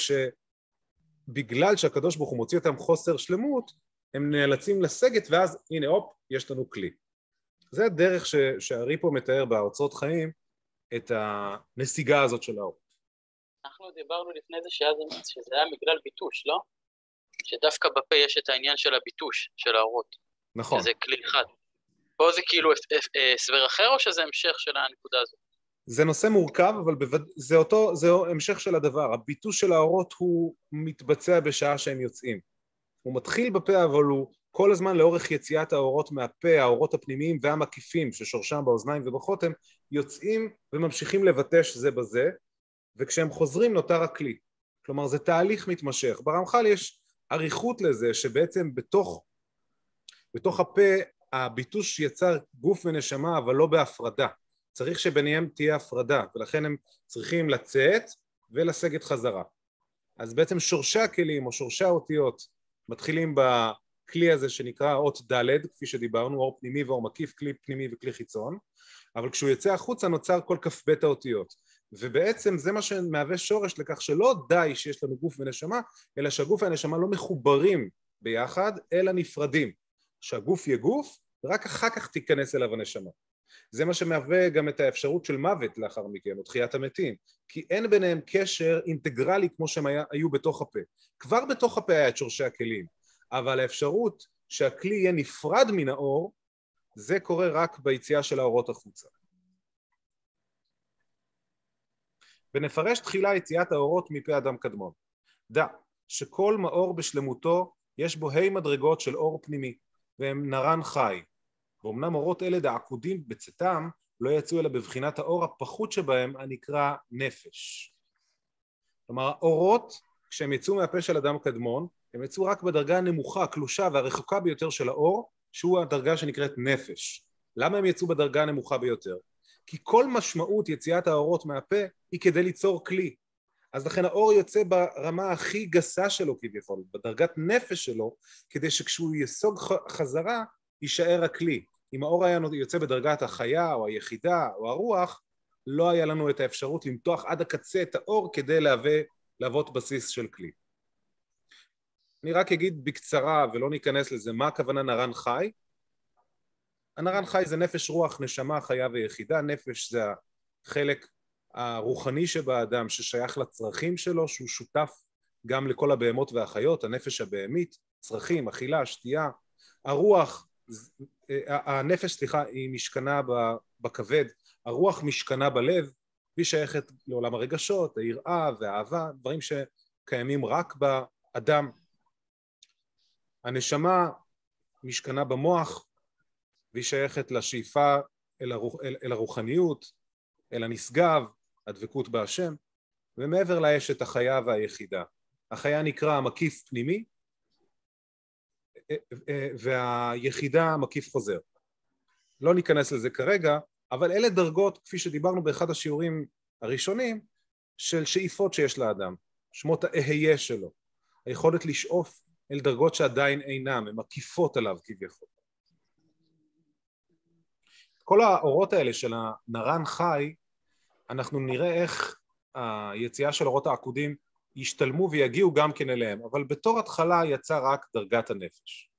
שבגלל שהקדוש ברוך הוא מוציא אותם חוסר שלמות, הם נאלצים לסגת, ואז הנה הופ, יש לנו כלי. זה הדרך שהארי פה מתאר באוצרות חיים, את הנסיגה הזאת של האור. אנחנו דיברנו לפני זה שזה היה בגלל ביטוש, לא? שדווקא בפה יש את העניין של הביטוש, של האורות. נכון. שזה כלי אחד. פה זה כאילו סבר אחר או שזה המשך של הנקודה הזאת? זה נושא מורכב, אבל זה המשך של הדבר. הביטוש של האורות הוא מתבצע בשעה שהם יוצאים. הוא מתחיל בפה, אבל הוא כל הזמן לאורך יציאת האורות מהפה, האורות הפנימיים והמקיפים ששורשם באוזניים ובחותם, יוצאים וממשיכים לבטש זה בזה, וכשהם חוזרים נותר הכלי. כלומר, זה תהליך מתמשך. ברמח"ל יש עריכות לזה, שבעצם בתוך הפה הביטוש יצר גוף ונשמה, אבל לא בהפרדה. צריך שביניהם תהיה הפרדה, ולכן הם צריכים לצאת ולסגת חזרה. אז בעצם שורשי הכלים או שורשי האותיות מתחילים בכלי הזה שנקרא אות ד', כפי שדיברנו, אור פנימי ואור מקיף, כלי פנימי וכלי חיצון, אבל כשהוא יוצא החוצה נוצר כל כ"ב האותיות, ובעצם זה מה שמהווה שורש לכך שלא די שיש לנו גוף ונשמה, אלא שהגוף והנשמה לא מחוברים ביחד, אלא נפרדים. שהגוף יהיה גוף, רק אחר כך תיכנס אליו הנשמה. זה מה שמהווה גם את האפשרות של מוות לאחר מכן, או תחיית המתים, כי אין ביניהם קשר אינטגרלי כמו שהם היו בתוך הפה. כבר בתוך הפה היה את שורשי הכלים, אבל האפשרות שהכלי יהיה נפרד מן האור, זה קורה רק ביציאה של האורות החוצה. ונפרש תחילה יציאת האורות מפה אדם קדמון. דע שכל מאור בשלמותו יש בו ה' מדרגות של אור פנימי, והם נרן חי. ואומנם אורות אלה דעקודים בצאתם לא יצאו אלא בבחינת האור הפחות שבהם הנקרא נפש. כלומר, האורות, כשהם יצאו מהפה של אדם קדמון, הם יצאו רק בדרגה הנמוכה, הקלושה והרחוקה ביותר של האור, שהוא הדרגה שנקראת נפש. למה הם יצאו בדרגה הנמוכה ביותר? כי כל משמעות יציאת האורות מהפה היא כדי ליצור כלי. אז לכן האור יוצא ברמה הכי גסה שלו כביכול, בדרגת נפש שלו, כדי שכשהוא יסוג חזרה, יישאר הכלי. אם האור היה יוצא בדרגת החיה או היחידה או הרוח, לא היה לנו את האפשרות למתוח עד הקצה את האור כדי להוות בסיס של כלי. אני רק אגיד בקצרה ולא ניכנס לזה מה הכוונה נרן חי. הנרן חי זה נפש, רוח, נשמה, חיה ויחידה. נפש זה החלק הרוחני שבאדם ששייך לצרכים שלו, שהוא שותף גם לכל הבהמות והחיות, הנפש הבהמית, צרכים, אכילה, שתייה. הרוח, הנפש, היא משכנה בכבד, הרוח משכנה בלב, והיא שייכת לעולם הרגשות, היראה והאהבה, דברים שקיימים רק באדם. הנשמה משכנה במוח, והיא שייכת לשאיפה אל הרוחניות, אל הנשגב, הדבקות בהשם, ומעבר לה יש את החיה והיחידה. החיה נקרא מקיף פנימי, והיחידה מקיף חוזר. לא ניכנס לזה כרגע, אבל אלה דרגות, כפי שדיברנו באחד השיעורים הראשונים, של שאיפות שיש לאדם, שמות האהיה שלו, היכולת לשאוף אל דרגות שעדיין אינם, הן מקיפות עליו כביכול. כל האורות האלה של הנרן חי, אנחנו נראה איך היציאה של אורות העקודים ישתלמו ויגיעו גם כן אליהם, אבל בתור התחלה יצא רק דרגת הנפש.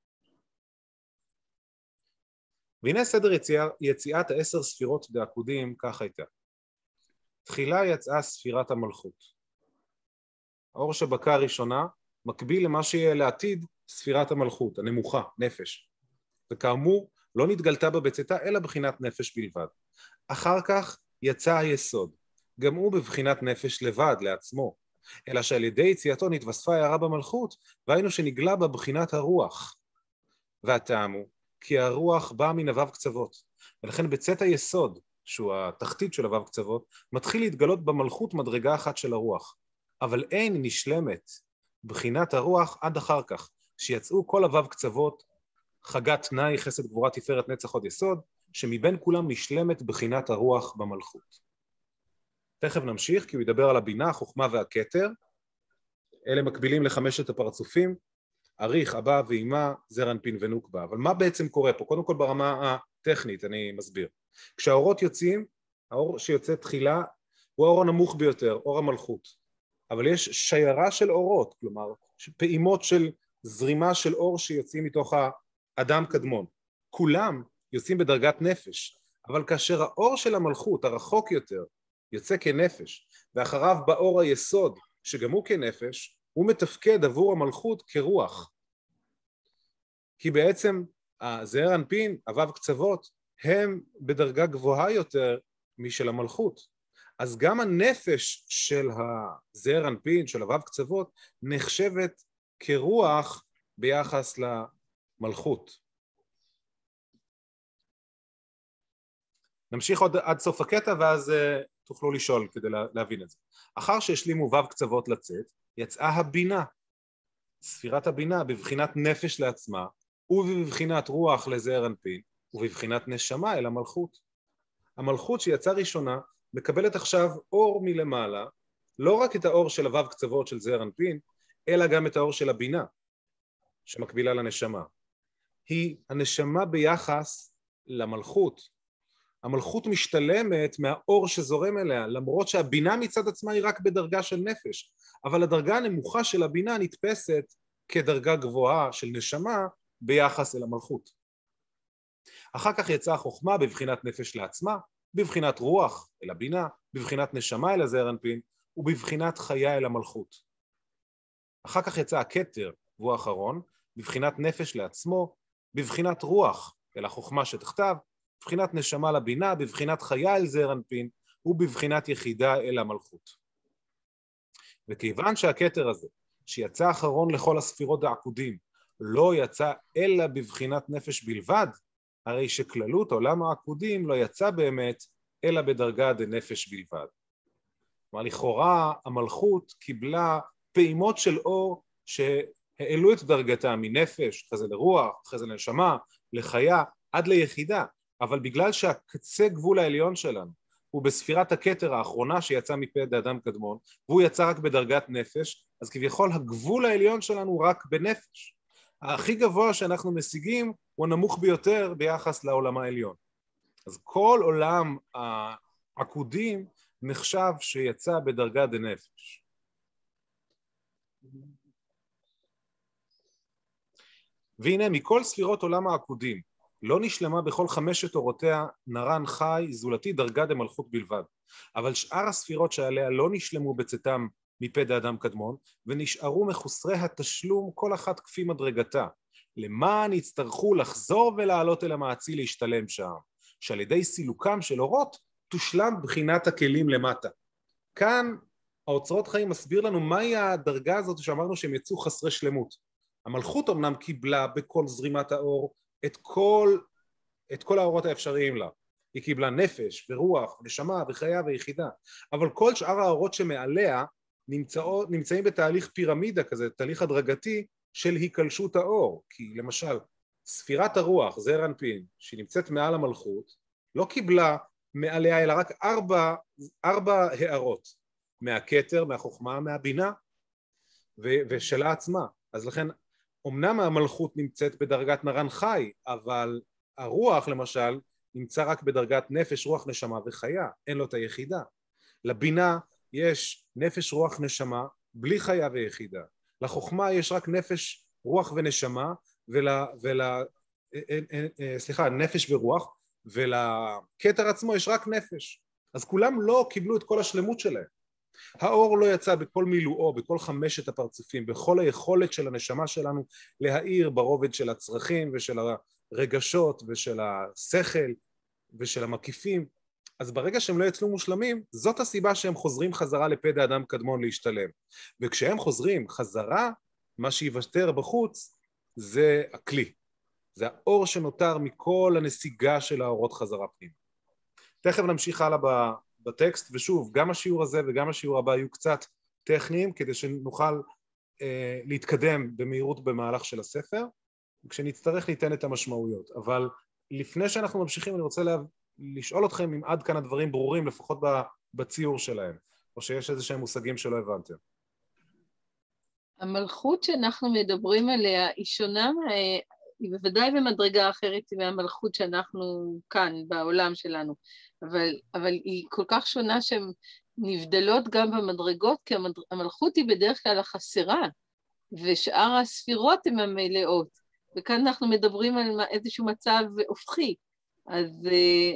והנה סדר יציאת 10 ספירות דעקודים, כך הייתה. תחילה יצאה ספירת המלכות. האור שבקע הראשונה מקביל למה שיהיה לעתיד ספירת המלכות, הנמוכה, נפש. וכאמור, לא נתגלתה בבצאתה אלא בחינת נפש בלבד. אחר כך יצא היסוד, גם הוא בבחינת נפש לבד לעצמו, אלא שעל ידי יציאתו נתווספה הערה במלכות, והיינו שנגלה בה בחינת הרוח. והטעם הוא כי הרוח באה מן הוו קצוות, ולכן בצאת היסוד, שהוא התחתית של הוו קצוות, מתחיל להתגלות במלכות מדרגה אחת של הרוח, אבל אין נשלמת בחינת הרוח עד אחר כך, שיצאו כל הוו קצוות, חגת תנאי, חסד גבורה תפארת נצח עוד יסוד, שמבין כולם נשלמת בחינת הרוח במלכות. תכף נמשיך, כי הוא ידבר על הבינה, החוכמה והכתר. אלה מקבילים לחמשת הפרצופים, אריך, אבא ואימה, זר אנפין ונוקבה. אבל מה בעצם קורה פה? קודם כל ברמה הטכנית, אני מסביר. כשהאורות יוצאים, האור שיוצא תחילה הוא האור הנמוך ביותר, אור המלכות. אבל יש שיירה של אורות, כלומר, פעימות של זרימה של אור שיוצאים מתוך האדם קדמון. כולם יוצאים בדרגת נפש, אבל כאשר האור של המלכות, הרחוק יותר, יוצא כנפש, ואחריו באור היסוד, שגם הוא כנפש, הוא מתפקד עבור המלכות כרוח. כי בעצם הזעיר אנפין, הוו קצוות, הם בדרגה גבוהה יותר משל המלכות. אז גם הנפש של הזעיר אנפין, של הוו קצוות, נחשבת כרוח ביחס למלכות. נמשיך עוד עד סוף הקטע ואז תוכלו לשאול כדי להבין את זה. אחר שהשלימו וו קצוות לצאת, יצאה הבינה, ספירת הבינה בבחינת נפש לעצמה, ובבחינת רוח לזעיר אנפין, ובבחינת נשמה אל המלכות. המלכות שיצאה ראשונה מקבלת עכשיו אור מלמעלה, לא רק את האור של הוו קצוות של זעיר אנפין, אלא גם את האור של הבינה, שמקבילה לנשמה. היא הנשמה ביחס למלכות. המלכות משתלמת מהאור שזורם אליה, למרות שהבינה מצד עצמה היא רק בדרגה של נפש, אבל הדרגה הנמוכה של הבינה נתפסת כדרגה גבוהה של נשמה ביחס אל המלכות. אחר כך יצאה החוכמה בבחינת נפש לעצמה, בבחינת רוח אל הבינה, בבחינת נשמה אל הזעיר אנפין, ובבחינת חיה אל המלכות. אחר כך יצא הכתר, והוא האחרון, בבחינת נפש לעצמו, בבחינת רוח אל החוכמה שתחתיו, בבחינת נשמה לבינה, בבחינת חיה אל זעיר אנפין, ובבחינת יחידה אל המלכות. וכיוון שהכתר הזה, שיצא אחרון לכל הספירות העקודים, לא יצא אלא בבחינת נפש בלבד, הרי שכללות עולם העקודים לא יצא באמת אלא בדרגה דנפש בלבד. כלומר, לכאורה המלכות קיבלה פעימות של אור שהעלו את דרגתה מנפש, אחרי זה לרוח, אחרי זה לנשמה, לחיה, עד ליחידה, אבל בגלל שהקצה גבול העליון שלנו הוא בספירת הכתר האחרונה שיצא מפה דאדם קדמון, והוא יצא רק בדרגת נפש, אז כביכול הגבול העליון שלנו רק בנפש. הכי גבוה שאנחנו משיגים הוא הנמוך ביותר ביחס לעולם העליון. אז כל עולם העקודים נחשב שיצא בדרגה דנפש. והנה מכל ספירות עולם העקודים לא נשלמה בכל 5 אורותיה נרן חי זולתי דרגה דמלכות בלבד, אבל שאר הספירות שעליה לא נשלמו בצאתם מפה דאדם קדמון ונשארו מחוסרי התשלום כל אחת כפי מדרגתה, למען יצטרכו לחזור ולעלות אל המעצי להשתלם שם, שעל ידי סילוקם של אורות תושלם בחינת הכלים למטה. כאן האוצרות חיים מסביר לנו מהי הדרגה הזאת שאמרנו שהם יצאו חסרי שלמות. המלכות אמנם קיבלה בכל זרימת האור את כל האורות האפשריים לה. היא קיבלה נפש ורוח ונשמה וחיה ויחידה, אבל כל שאר האורות שמעליה נמצאים בתהליך פירמידה כזה, תהליך הדרגתי של היקלשות האור. כי למשל ספירת הרוח, זעיר אנפין, שהיא נמצאת מעל המלכות, לא קיבלה מעליה אלא רק 4 הערות, מהכתר, מהחוכמה, מהבינה ושלה עצמה. אז לכן אמנם המלכות נמצאת בדרגת נרן חי, אבל הרוח למשל נמצא רק בדרגת נפש, רוח, נשמה וחיה, אין לו את היחידה. לבינה יש נפש, רוח, נשמה, בלי חיה ויחידה. לחוכמה יש רק נפש, רוח ונשמה, נפש ורוח, ולכתר עצמו יש רק נפש. אז כולם לא קיבלו את כל השלמות שלהם. האור לא יצא בכל מילואו, בכל 5 הפרצופים, בכל היכולת של הנשמה שלנו להאיר ברובד של הצרכים ושל הרגשות ושל השכל ושל המקיפים. אז ברגע שהם לא יצאו מושלמים, זאת הסיבה שהם חוזרים חזרה לפה דאדם קדמון להשתלם. וכשהם חוזרים חזרה, מה שיוותר בחוץ זה הכלי. זה האור שנותר מכל הנסיגה של האורות חזרה פנימה. תכף נמשיך הלאה בטקסט, ושוב, גם השיעור הזה וגם השיעור הבא יהיו קצת טכניים, כדי שנוכל להתקדם במהירות במהלך של הספר, וכשנצטרך ניתן את המשמעויות. אבל לפני שאנחנו ממשיכים, אני רוצה לשאול אתכם אם עד כאן הדברים ברורים, לפחות בציור שלהם, או שיש איזה שהם מושגים שלא הבנתם. המלכות שאנחנו מדברים עליה היא שונה, היא בוודאי במדרגה אחרת מהמלכות שאנחנו כאן בעולם שלנו, אבל היא כל כך שונה שהן נבדלות גם במדרגות, כי המלכות היא בדרך כלל החסרה, ושאר הספירות הן המלאות, וכאן אנחנו מדברים על איזשהו מצב הופכי, אז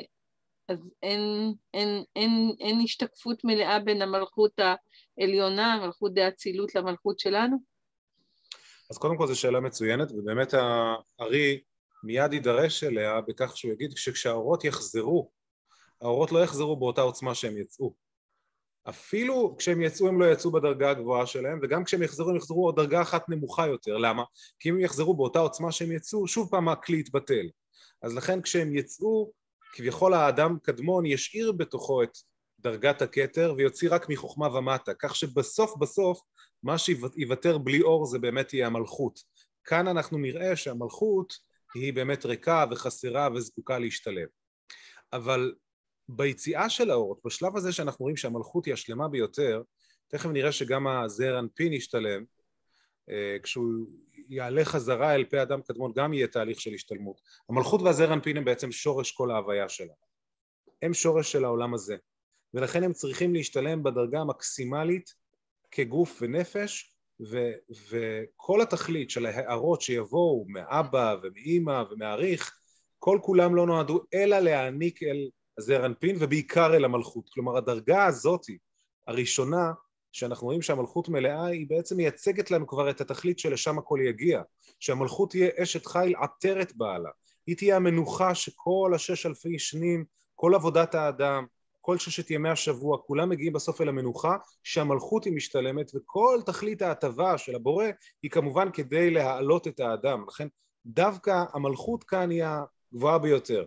אין השתקפות מלאה בין המלכות העליונה, המלכות דאצילות למלכות שלנו? אז קודם כל זו שאלה מצוינת, ובאמת הארי מיד יידרש אליה בכך שהוא יגיד שכשהאורות יחזרו, האורות לא יחזרו באותה עוצמה שהם יצאו. אפילו כשהם יצאו הם לא יצאו בדרגה הגבוהה שלהם, וגם כשהם יחזרו הם יחזרו עוד דרגה אחת נמוכה יותר. למה? כי אם הם יחזרו באותה עוצמה שהם יצאו, שוב פעם הכלי יתבטל. אז לכן כשהם יצאו, כביכול האדם קדמון ישאיר בתוכו את דרגת הכתר ויוציא רק מחוכמה ומטה, כך שבסוף מה שיוותר בלי אור זה באמת יהיה המלכות. כאן אנחנו נראה שהמלכות היא באמת ריקה וחסרה וזקוקה להשתלב. אבל ביציאה של האורות, בשלב הזה שאנחנו רואים שהמלכות היא השלמה ביותר, תכף נראה שגם הזעיר אנפין ישתלם, כשהוא יעלה חזרה אל פה אדם קדמון גם יהיה תהליך של השתלמות. המלכות והזעיר אנפין הם בעצם שורש כל ההוויה שלה. הם שורש של העולם הזה. ולכן הם צריכים להשתלם בדרגה המקסימלית כגוף ונפש, וכל התכלית של ההערות שיבואו מאבא ומאמא ומעריך, כל כולם לא נועדו אלא להעניק אל הזעיר אנפין ובעיקר אל המלכות. כלומר הדרגה הזאת הראשונה שאנחנו רואים שהמלכות מלאה היא בעצם מייצגת לנו כבר את התכלית שלשם הכל יגיע, שהמלכות תהיה אשת חיל עטרת בעלה, היא תהיה המנוחה שכל 6,000 שנים, כל עבודת האדם, כל 6 ימי השבוע, כולם מגיעים בסוף אל המנוחה, שהמלכות היא משתלמת, וכל תכלית ההטבה של הבורא היא כמובן כדי להעלות את האדם, לכן דווקא המלכות כאן היא הגבוהה ביותר.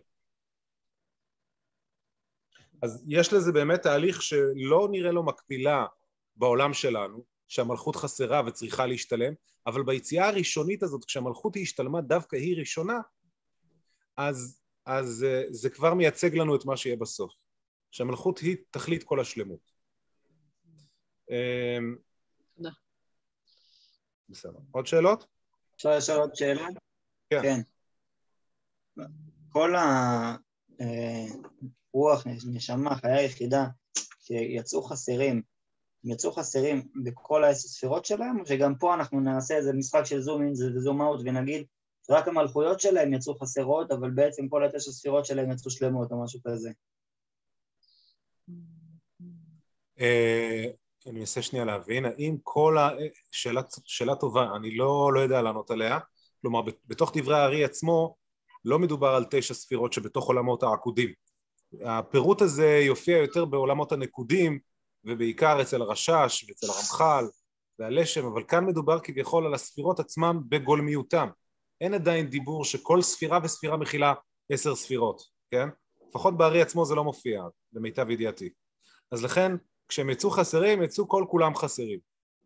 אז יש לזה באמת תהליך שלא נראה לו מקבילה בעולם שלנו, שהמלכות חסרה וצריכה להשתלם, אבל ביציאה הראשונית הזאת, כשהמלכות היא השתלמה דווקא היא ראשונה, אז זה כבר מייצג לנו את מה שיהיה בסוף, שהמלכות היא תכלית כל השלמות. תודה. בסדר. עוד שאלות? אפשר לשאול עוד שאלה? כן. כן. כל הרוח, נשמה, חיה יחידה, שיצאו חסרים, הם יצאו חסרים בכל 10 ספירות שלהם, או שגם פה אנחנו נעשה איזה משחק של זום אין וזום אאוט ונגיד רק המלכויות שלהם יצאו חסרות, אבל בעצם כל 9 ספירות שלהם יצאו שלמות או משהו כזה. אני מנסה שנייה להבין, האם כל שאלה טובה, אני לא יודע לענות עליה, כלומר בתוך דברי הארי עצמו לא מדובר על 9 ספירות שבתוך עולמות העקודים, הפירוט הזה יופיע יותר בעולמות הנקודים ובעיקר אצל הרשש ואצל הרמח"ל והלשם, אבל כאן מדובר כביכול על הספירות עצמם בגולמיותם, אין עדיין דיבור שכל ספירה וספירה מכילה 10 ספירות, כן? לפחות בארי עצמו זה לא מופיע, למיטב ידיעתי. אז לכן כשהם יצאו חסרים, יצאו כל כולם חסרים.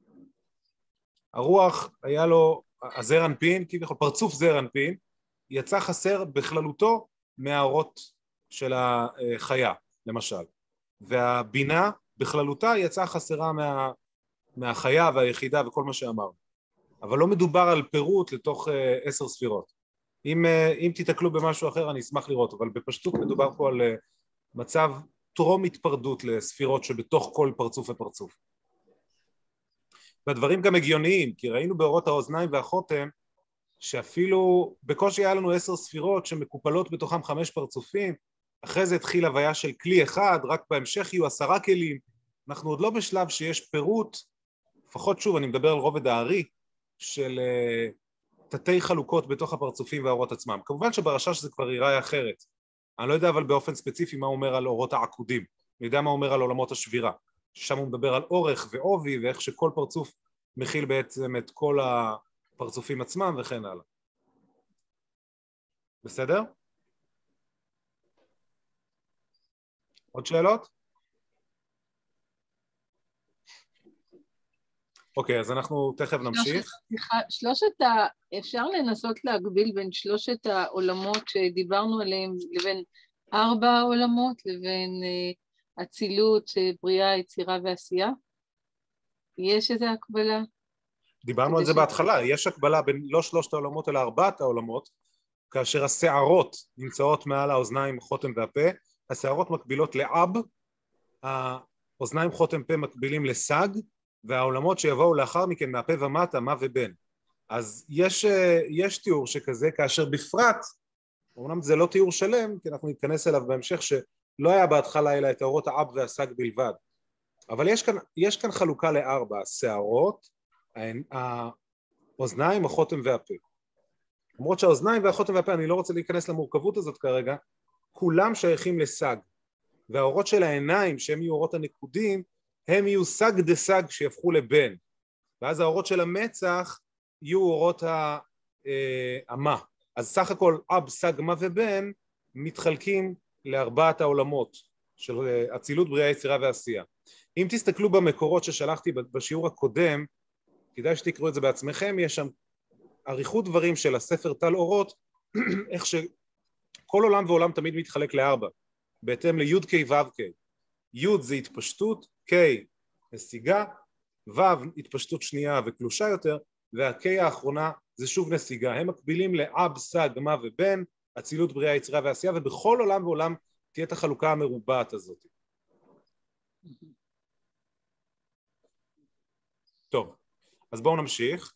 הרוח היה לו, הזעיר אנפין, כביכול פרצוף זעיר אנפין, יצא חסר בכללותו מהאורות של החיה, למשל. והבינה בכללותה יצאה חסרה מהחיה והיחידה וכל מה שאמר. אבל לא מדובר על פירוט לתוך 10 ספירות. אם תתקלו במשהו אחר אני אשמח לראות, אבל בפשטות מדובר פה על מצב טרום התפרדות לספירות שבתוך כל פרצוף ופרצוף. והדברים גם הגיוניים, כי ראינו באורות האוזניים והחותם, שאפילו בקושי היה לנו 10 ספירות שמקופלות בתוכם 5 פרצופים, אחרי זה התחיל הוויה של כלי אחד, רק בהמשך יהיו 10 כלים, אנחנו עוד לא בשלב שיש פירוט, לפחות שוב אני מדבר על רובד הארי, של תתי חלוקות בתוך הפרצופים והאורות עצמם. כמובן שברשש זה כבר ייראה אחרת, אני לא יודע אבל באופן ספציפי מה הוא אומר על אורות העקודים, אני יודע מה הוא אומר על עולמות השבירה, ששם הוא מדבר על אורך ועובי ואיך שכל פרצוף מכיל בעצם את כל הפרצופים עצמם וכן הלאה. בסדר? עוד שאלות? אוקיי, אז אנחנו תכף נמשיך. אפשר לנסות להגביל בין 3 העולמות שדיברנו עליהם לבין 4 העולמות, לבין אצילות, בריאה, יצירה ועשייה? יש איזו הקבלה? דיברנו על זה בהתחלה, יש הקבלה בין לא 3 העולמות אלא 4 העולמות, כאשר השערות נמצאות מעל האוזניים, חותם והפה, השערות מקבילות לאב, האוזניים, חותם, פה מקבילים לסג, והעולמות שיבואו לאחר מכן מהפה ומטה, מה ובן. אז יש תיאור שכזה, כאשר בפרט, אומנם זה לא תיאור שלם, כי אנחנו נתכנס אליו בהמשך, שלא היה בהתחלה אלא את האורות האב והסג בלבד. אבל יש כאן חלוקה ל4, השערות, האוזניים, החותם והפה. למרות שהאוזניים והחותם והפה, אני לא רוצה להיכנס למורכבות הזאת כרגע, כולם שייכים לסג. והאורות של העיניים, שהם יהיו אורות הנקודים, הם יהיו סג דסג שיפכו לבן. ואז האורות של המצח יהיו אורות המה. אז סך הכל אב, סג, מה ובן מתחלקים ל4 העולמות של אצילות, בריאה, יצירה ועשייה. אם תסתכלו במקורות ששלחתי בשיעור הקודם, כדאי שתקראו את זה בעצמכם, יש שם עריכות דברים של הספר טל אורות, איך שכל עולם ועולם תמיד מתחלק ל4, בהתאם ליוד קי וו קי. יוד זה התפשטות, קי נסיגה, וו התפשטות שנייה וקלושה יותר, והקי האחרונה זה שוב נסיגה. הם מקבילים לאב, סג, מה ובן, אצילות, בריאה, יצירה ועשייה, ובכל עולם ועולם תהיה את החלוקה המרובעת הזאת. טוב, אז בואו נמשיך.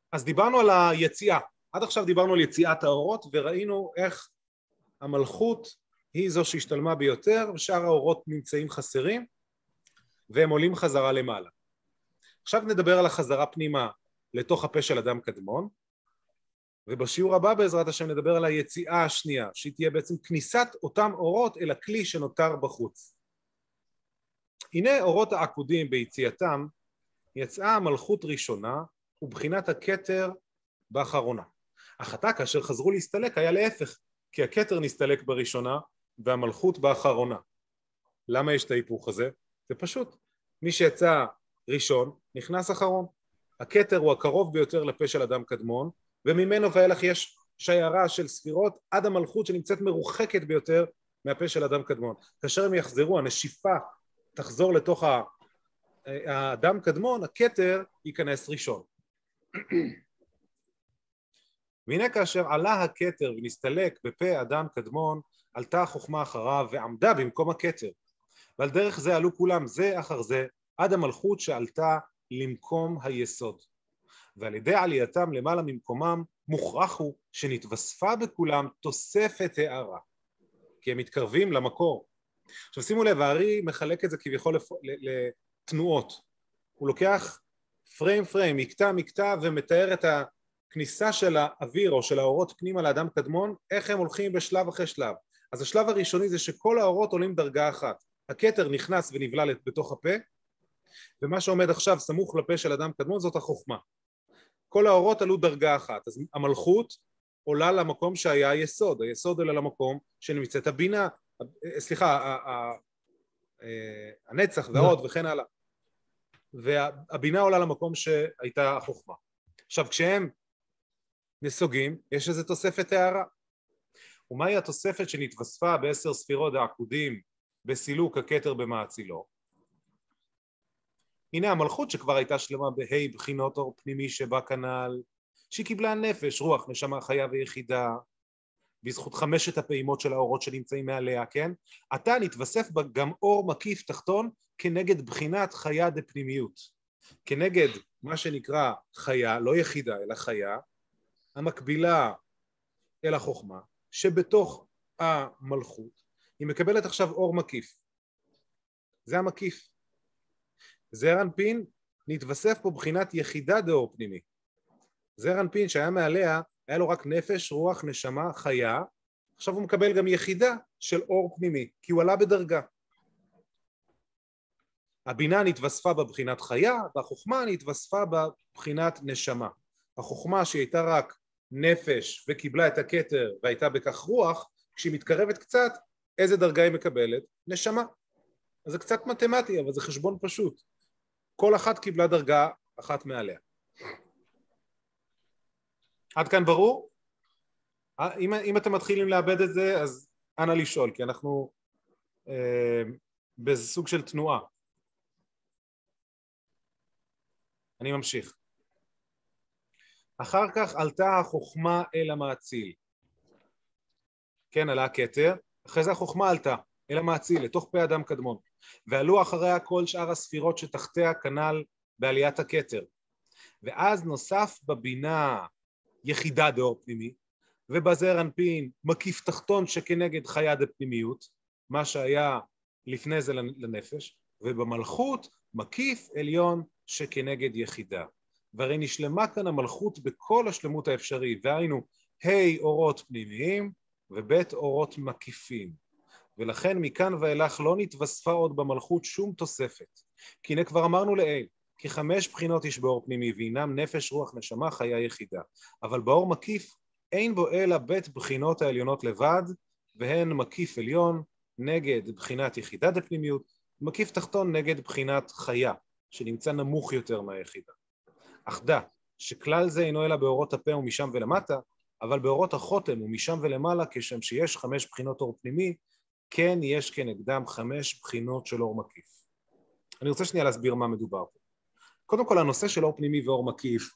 אז דיברנו על היציאה, עד עכשיו דיברנו על יציאת האורות וראינו איך המלכות היא זו שהשתלמה ביותר ושאר האורות נמצאים חסרים והם עולים חזרה למעלה. עכשיו נדבר על החזרה פנימה לתוך הפה של אדם קדמון, ובשיעור הבא בעזרת השם נדבר על היציאה השנייה, שהיא תהיה בעצם כניסת אותם אורות אל הכלי שנותר בחוץ. הנה אורות העקודים ביציאתם, יצאה המלכות ראשונה ובחינת הכתר באחרונה. אך עתה כאשר חזרו להסתלק היה להפך, כי הכתר נסתלק בראשונה והמלכות באחרונה. למה יש את ההיפוך הזה? זה פשוט, מי שיצא ראשון נכנס אחרון. הכתר הוא הקרוב ביותר לפה של אדם קדמון, וממנו ואילך יש שיירה של ספירות עד המלכות שנמצאת מרוחקת ביותר מהפה של אדם קדמון. כאשר הם יחזרו, הנשיפה תחזור לתוך האדם קדמון, הכתר ייכנס ראשון. והנה כאשר עלה הכתר ונסתלק בפה אדם קדמון, עלתה החוכמה אחריו ועמדה במקום הכתר, ועל דרך זה עלו כולם זה אחר זה עד המלכות שעלתה למקום היסוד. ועל ידי עלייתם למעלה ממקומם מוכרח הוא שנתווספה בכולם תוספת הערה, כי הם מתקרבים למקור. עכשיו שימו לב, הארי מחלק את זה כביכול לתנועות. הוא לוקח פריים, מקטע ומתאר את הכניסה של האוויר או של האורות פנימה לאדם קדמון, איך הם הולכים בשלב אחרי שלב. אז השלב הראשוני זה שכל האורות עולים דרגה אחת. הכתר נכנס ונבלע בתוך הפה, ומה שעומד עכשיו סמוך לפה של אדם קדמון זאת החוכמה. כל האורות עלו דרגה אחת, אז המלכות עולה למקום שהיה היסוד, היסוד עולה למקום שנמצאת הבינה, סליחה, הנצח והעוד וכן הלאה, והבינה עולה למקום שהייתה החוכמה. עכשיו כשהם נסוגים יש איזו תוספת הערה, ומהי התוספת שנתווספה ב10 ספירות העקודים בסילוק הכתר במעצילו? הנה המלכות שכבר הייתה שלמה בהי בחינות אור פנימי שבה כנ"ל, שהיא קיבלה נפש, רוח, נשמה חיה ויחידה, בזכות 5 הפעימות של האורות שנמצאים מעליה, כן? עתה נתווסף בה גם אור מקיף תחתון כנגד בחינת חיה דפנימיות, כנגד מה שנקרא חיה, לא יחידה אלא חיה, המקבילה אל החוכמה, שבתוך המלכות היא מקבלת עכשיו אור מקיף. זה המקיף. זעיר אנפין נתווסף פה בחינת יחידה דאור פנימי. זעיר אנפין שהיה מעליה, היה לו רק נפש, רוח, נשמה, חיה, עכשיו הוא מקבל גם יחידה של אור פנימי, כי הוא עלה בדרגה. הבינה נתווספה בבחינת חיה, והחוכמה נתווספה בבחינת נשמה. החוכמה שהייתה רק נפש וקיבלה את הכתר והייתה בכך רוח, כשהיא מתקרבת קצת, איזה דרגה היא מקבלת? נשמה. אז זה קצת מתמטי, אבל זה חשבון פשוט. כל אחת קיבלה דרגה אחת מעליה. עד כאן ברור? אם אתם מתחילים לאבד את זה, אז אנא לשאול, כי אנחנו באיזה סוג של תנועה. אני ממשיך. אחר כך עלתה החוכמה אל המאציל. כן, עלה הכתר, אחרי זה החוכמה עלתה אל המאציל, לתוך פה אדם קדמון. ועלו אחריה כל שאר הספירות שתחתיה כנ"ל בעליית הכתר. ואז נוסף בבינה יחידה דאור פנימי, ובזעיר אנפין מקיף תחתון שכנגד חיה דפנימיות, מה שהיה לפני זה לנפש, ובמלכות מקיף עליון שכנגד יחידה. והרי נשלמה כאן המלכות בכל השלמות האפשרי, והיינו ה' אורות פנימיים וב' אורות מקיפים. ולכן מכאן ואילך לא נתווספה עוד במלכות שום תוספת. כי הנה כבר אמרנו לעיל, כי 5 בחינות יש באור פנימי, והינם נפש, רוח, נשמה, חיה יחידה. אבל באור מקיף אין בו אלא בית בחינות העליונות לבד, והן מקיף עליון נגד בחינת יחידה דפנימיות, מקיף תחתון נגד בחינת חיה, שנמצא נמוך יותר מהיחידה. אך דע שכלל זה אינו אלא באורות הפה ומשם ולמטה, אבל באורות החותם ומשם ולמעלה, כשם שיש 5 בחינות אור פנימי, כן יש כנגדם 5 בחינות של אור מקיף. אני רוצה שנייה להסביר מה מדובר פה. קודם כל הנושא של אור פנימי ואור מקיף,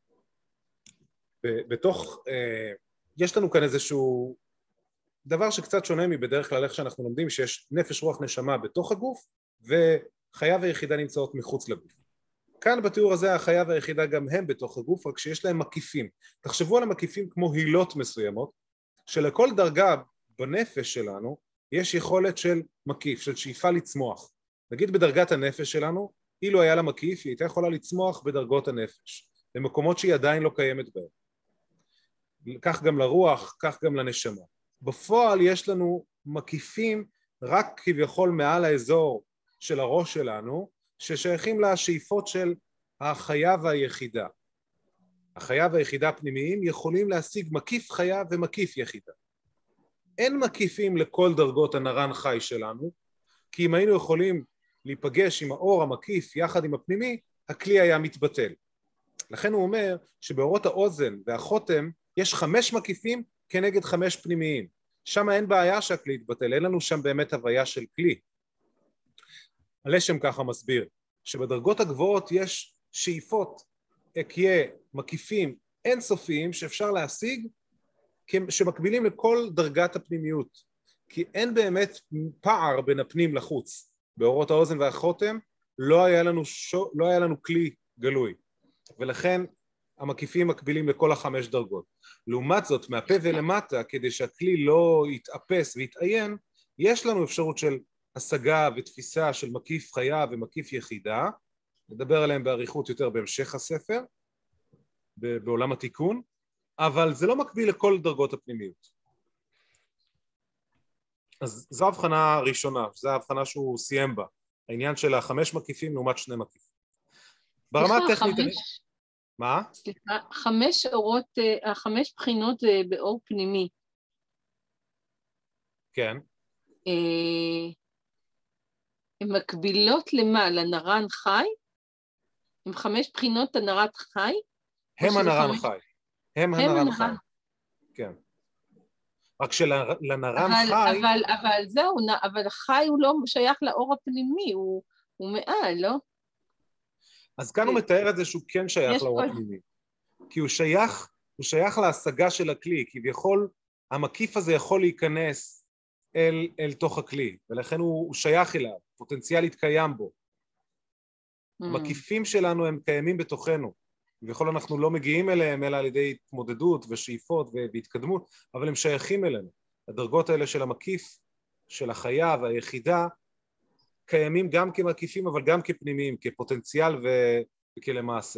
יש לנו כאן איזשהו דבר שקצת שונה מבדרך כלל איך שאנחנו לומדים, שיש נפש רוח נשמה בתוך הגוף וחיה ויחידה נמצאות מחוץ לגוף. כאן בתיאור הזה החיה והיחידה גם הם בתוך הגוף, רק שיש להם מקיפים. תחשבו על המקיפים כמו הילות מסוימות, שלכל דרגה בנפש שלנו יש יכולת של מקיף, של שאיפה לצמוח. נגיד בדרגת הנפש שלנו, אילו היה לה מקיף, היא הייתה יכולה לצמוח בדרגות הנפש, במקומות שהיא עדיין לא קיימת בהם. כך גם לרוח, כך גם לנשמה. בפועל יש לנו מקיפים רק כביכול מעל האזור של הראש שלנו, ששייכים לשאיפות של החיה והיחידה. החיה והיחידה הפנימיים יכולים להשיג מקיף חיה ומקיף יחידה. אין מקיפים לכל דרגות הנרן חי שלנו, כי אם היינו יכולים להיפגש עם האור המקיף יחד עם הפנימי, הכלי היה מתבטל. לכן הוא אומר שבאורות האוזן והחותם יש 5 מקיפים כנגד 5 פנימיים. שם אין בעיה שהכלי יתבטל, אין לנו שם באמת הוויה של כלי. הלשם ככה מסביר, שבדרגות הגבוהות יש שאיפות, עקיה, מקיפים אינסופיים שאפשר להשיג, שמקבילים לכל דרגת הפנימיות, כי אין באמת פער בין הפנים לחוץ. באורות האוזן והחותם לא היה לנו כלי גלוי, ולכן המקיפים מקבילים לכל 5 דרגות. לעומת זאת, מהפה ולמטה, כדי שהכלי לא יתאפס ויתעיין, יש לנו אפשרות של השגה ותפיסה של מקיף חיה ומקיף יחידה, נדבר עליהם בעריכות יותר בהמשך הספר, בעולם התיקון, אבל זה לא מקביל לכל דרגות הפנימיות. אז זו הבחנה ראשונה, זו ההבחנה שהוא סיים בה, העניין של 5 מקיפים לעומת 2 מקיפים. ברמה הטכנית... מה? סליחה, 5 אורות, 5 בחינות באור פנימי. כן. הן מקבילות למה? לנרן חי? הן 5 בחינות הנרת חי? הם הנרן חי. הם הנרן חי. כן. רק שלנרן חי... אבל זהו, אבל החי הוא לא שייך לאור הפנימי, הוא מעל, לא? אז כאן הוא מתאר את זה שהוא כן שייך לאור הפנימי. כי הוא שייך להשגה של הכלי, כביכול המקיף הזה יכול להיכנס אל תוך הכלי, ולכן הוא שייך אליו, פוטנציאלית קיים בו. המקיפים שלנו הם קיימים בתוכנו, כביכול אנחנו לא מגיעים אליהם, אלא על ידי התמודדות ושאיפות והתקדמות, אבל הם שייכים אלינו. הדרגות האלה של המקיף, של החיה והיחידה, קיימים גם כמקיפים, אבל גם כפנימיים, כפוטנציאל וכלמעשה.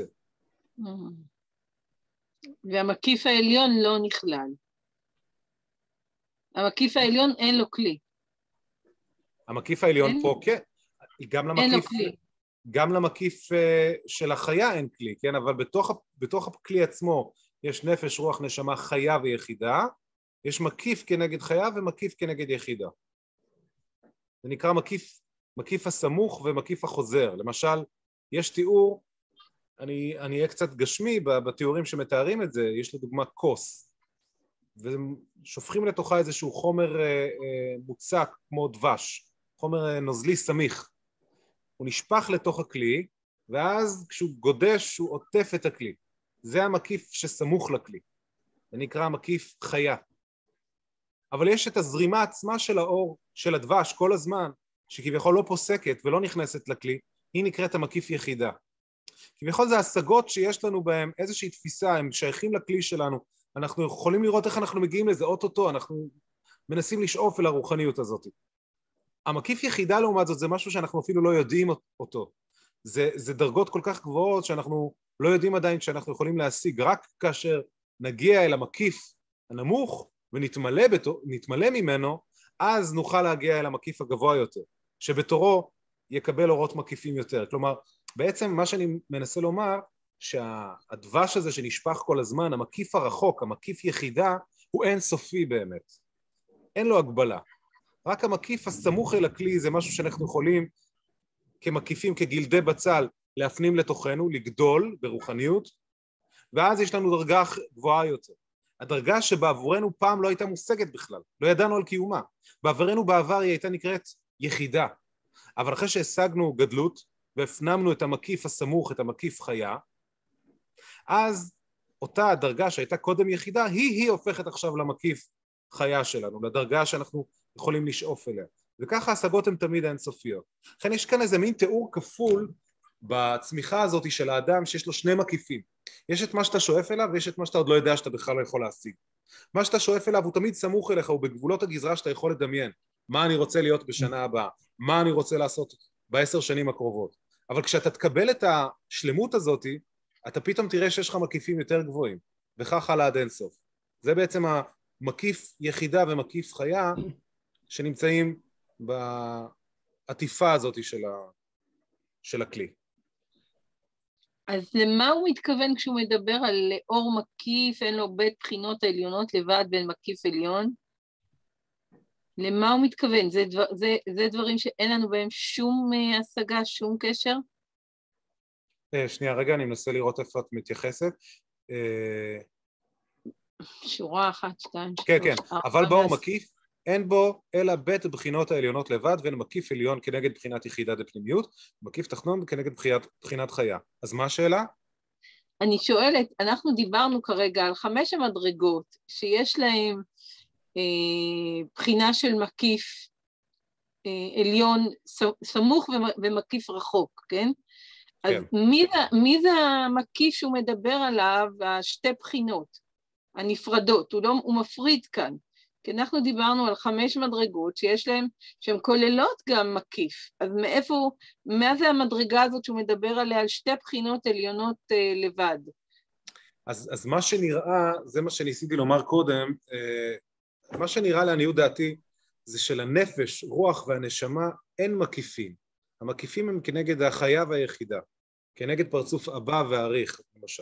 והמקיף העליון לא נכלל. המקיף העליון אין לו כלי. המקיף העליון פה, כן. גם למקיף של החיה אין כלי, כן? אבל בתוך הכלי עצמו יש נפש, רוח, נשמה, חיה ויחידה. יש מקיף כנגד חיה ומקיף כנגד יחידה. זה נקרא מקיף הסמוך ומקיף החוזר. למשל, יש תיאור, אני אהיה קצת גשמי בתיאורים שמתארים את זה, יש לדוגמה כוס, ושופכים לתוכה איזשהו חומר מוצק כמו דבש, חומר נוזלי סמיך. הוא נשפך לתוך הכלי, ואז כשהוא גודש הוא עוטף את הכלי. זה המקיף שסמוך לכלי. זה נקרא מקיף חיה. אבל יש את הזרימה עצמה של האור, של הדבש, כל הזמן, שכביכול לא פוסקת ולא נכנסת לכלי, היא נקראת המקיף יחידה. כביכול זה השגות שיש לנו בהם איזושהי תפיסה, הם שייכים לכלי שלנו, אנחנו יכולים לראות איך אנחנו מגיעים לזה, אוטוטו, אנחנו מנסים לשאוף אל הרוחניות הזאת. המקיף יחידה לעומת זאת זה משהו שאנחנו אפילו לא יודעים אותו. זה דרגות כל כך גבוהות שאנחנו לא יודעים עדיין שאנחנו יכולים להשיג, רק כאשר נגיע אל המקיף הנמוך ונתמלא ממנו, אז נוכל להגיע אל המקיף הגבוה יותר, שבתורו יקבל אורות מקיפים יותר. כלומר, בעצם מה שאני מנסה לומר, שהדבש הזה שנשפך כל הזמן, המקיף הרחוק, המקיף יחידה, הוא אין סופי באמת. אין לו הגבלה. רק המקיף הסמוך אל הכלי זה משהו שאנחנו יכולים כמקיפים, כגלדי בצל, להפנים לתוכנו, לגדול ברוחניות, ואז יש לנו דרגה גבוהה יותר. הדרגה שבעבורנו פעם לא הייתה מושגת בכלל, לא ידענו על קיומה. בעברנו בעבר היא הייתה נקראת יחידה. אבל אחרי שהשגנו גדלות והפנמנו את המקיף הסמוך, את המקיף חיה, אז אותה הדרגה שהייתה קודם יחידה, היא הופכת עכשיו למקיף חיה שלנו, לדרגה שאנחנו יכולים לשאוף אליה. וככה השגות הן תמיד האינסופיות. לכן יש כאן איזה מין תיאור כפול בצמיחה הזאת של האדם שיש לו שני מקיפים. יש את מה שאתה שואף אליו ויש את מה שאתה עוד לא יודע שאתה בכלל לא יכול להשיג. מה שאתה שואף אליו הוא תמיד סמוך אליך, הוא בגבולות הגזרה שאתה יכול לדמיין. מה אני רוצה להיות בשנה הבאה, מה אני רוצה לעשות ב10 שנים הקרובות. אבל כשאתה תקבל את השלמות הזאת, אתה פתאום תראה שיש לך מקיפים יותר גבוהים, וכך הלאה עד אינסוף. זה בעצם המקיף יחידה ומקיף חיה שנמצאים בעטיפה הזאת של הכלי. אז למה הוא מתכוון כשהוא מדבר על אור מקיף, אין לו בית בחינות העליונות לבד בין מקיף עליון? למה הוא מתכוון? זה דברים שאין לנו בהם שום השגה, שום קשר? שנייה, רגע, אני מנסה לראות איפה את מתייחסת. שורה 1, 2, 3, כן, כן, אבל באור מקיף אין בו אלא בית בחינות העליונות לבד, ואין מקיף עליון כנגד בחינת יחידה דפנימיות, מקיף תחתון כנגד בחינת חיה. אז מה השאלה? אני שואלת, אנחנו דיברנו כרגע על 5 המדרגות שיש להם בחינה של מקיף עליון סמוך ומקיף רחוק, כן? אז מי זה המקיף שהוא מדבר עליו, השתי בחינות הנפרדות? הוא מפריד כאן, כי אנחנו דיברנו על 5 מדרגות שיש להם, שהן כוללות גם מקיף, אז מה זה המדרגה הזאת שהוא מדבר עליה על שתי בחינות עליונות לבד? אז מה שנראה, זה מה שניסיתי לומר קודם, מה שנראה לעניות דעתי, זה שלנפש, רוח והנשמה אין מקיפים. המקיפים הם כנגד החיה והיחידה, כנגד פרצוף הבא והאריך, למשל.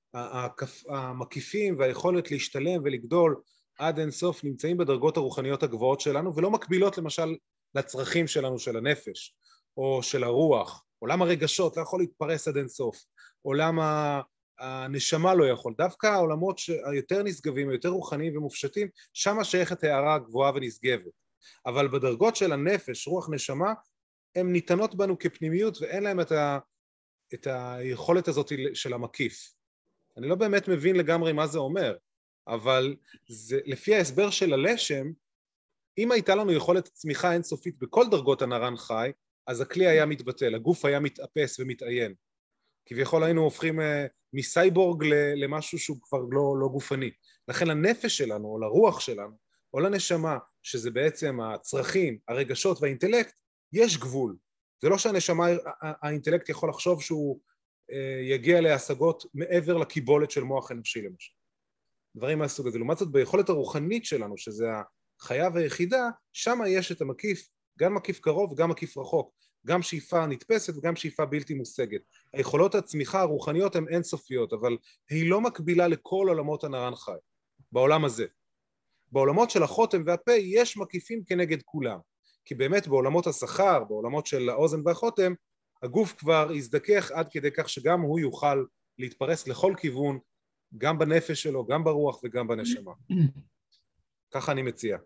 המקיפים והיכולת להשתלם ולגדול עד אינסוף נמצאים בדרגות הרוחניות הגבוהות שלנו, ולא מקבילות למשל לצרכים שלנו של הנפש, או של הרוח. עולם הרגשות לא יכול להתפרס עד אינסוף, עולם הנשמה לא יכול. דווקא העולמות היותר נשגבים, היותר רוחניים ומופשטים, שם שייכת הערה גבוהה ונשגבת. אבל בדרגות של הנפש, רוח נשמה, הן ניתנות בנו כפנימיות, ואין להם את היכולת הזאת של המקיף. אני לא באמת מבין לגמרי מה זה אומר, אבל לפי ההסבר של הלשם, אם הייתה לנו יכולת צמיחה אינסופית בכל דרגות הנרן חי, אז הכלי היה מתבטל, הגוף היה מתאפס ומתעיין. כביכול היינו הופכים מסייבורג למשהו שהוא כבר לא גופני. לכן הנפש שלנו, או לרוח שלנו, או לנשמה, שזה בעצם הצרכים, הרגשות והאינטלקט, יש גבול. זה לא שהנשמה, האינטלקט יכול לחשוב שהוא יגיע להשגות מעבר לקיבולת של מוח אנושי למשל. דברים מהסוג הזה. לעומת זאת, ביכולת הרוחנית שלנו, שזה החיה והיחידה, שם יש את המקיף, גם מקיף קרוב וגם מקיף רחוק, גם שאיפה נתפסת וגם שאיפה בלתי מושגת. היכולות הצמיחה הרוחניות הן אינסופיות, אבל היא לא מקבילה לכל עולמות הנרן חי, בעולם הזה. בעולמות של החותם והפה יש מקיפים כנגד כולם, כי באמת בעולמות השכר, בעולמות של האוזן והחותם, הגוף כבר יזדכך עד כדי כך שגם הוא יוכל להתפרס לכל כיוון, גם בנפש שלו, גם ברוח וגם בנשמה. ככה אני מציע.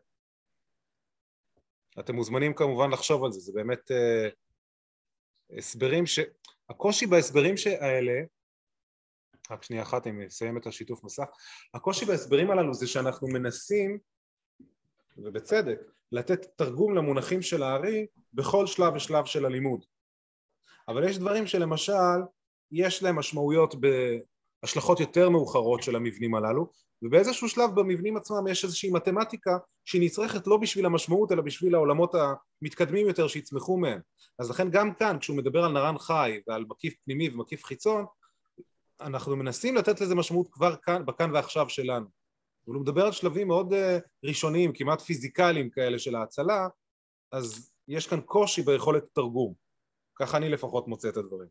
אתם מוזמנים כמובן לחשוב על זה, זה באמת הסברים הקושי בהסברים האלה, רק שנייה אחת, אם נסיים את השיתוף מסך, הקושי בהסברים הללו זה שאנחנו מנסים, ובצדק, לתת תרגום למונחים של הארי בכל שלב ושלב של הלימוד. אבל יש דברים שלמשל, יש להם משמעויות בהשלכות יותר מאוחרות של המבנים הללו, ובאיזשהו שלב במבנים עצמם יש איזושהי מתמטיקה שהיא נצרכת לא בשביל המשמעות, אלא בשביל העולמות המתקדמים יותר שיצמחו מהם. אז לכן גם כאן, כשהוא מדבר על נרן חי ועל מקיף פנימי ומקיף חיצון, אנחנו מנסים לתת לזה משמעות כבר כאן, בכאן ועכשיו שלנו. אבל הוא מדבר על שלבים מאוד ראשוניים, כמעט פיזיקליים כאלה של ההצלה, אז יש כאן קושי ביכולת תרגום. ככה אני לפחות מוצא את הדברים.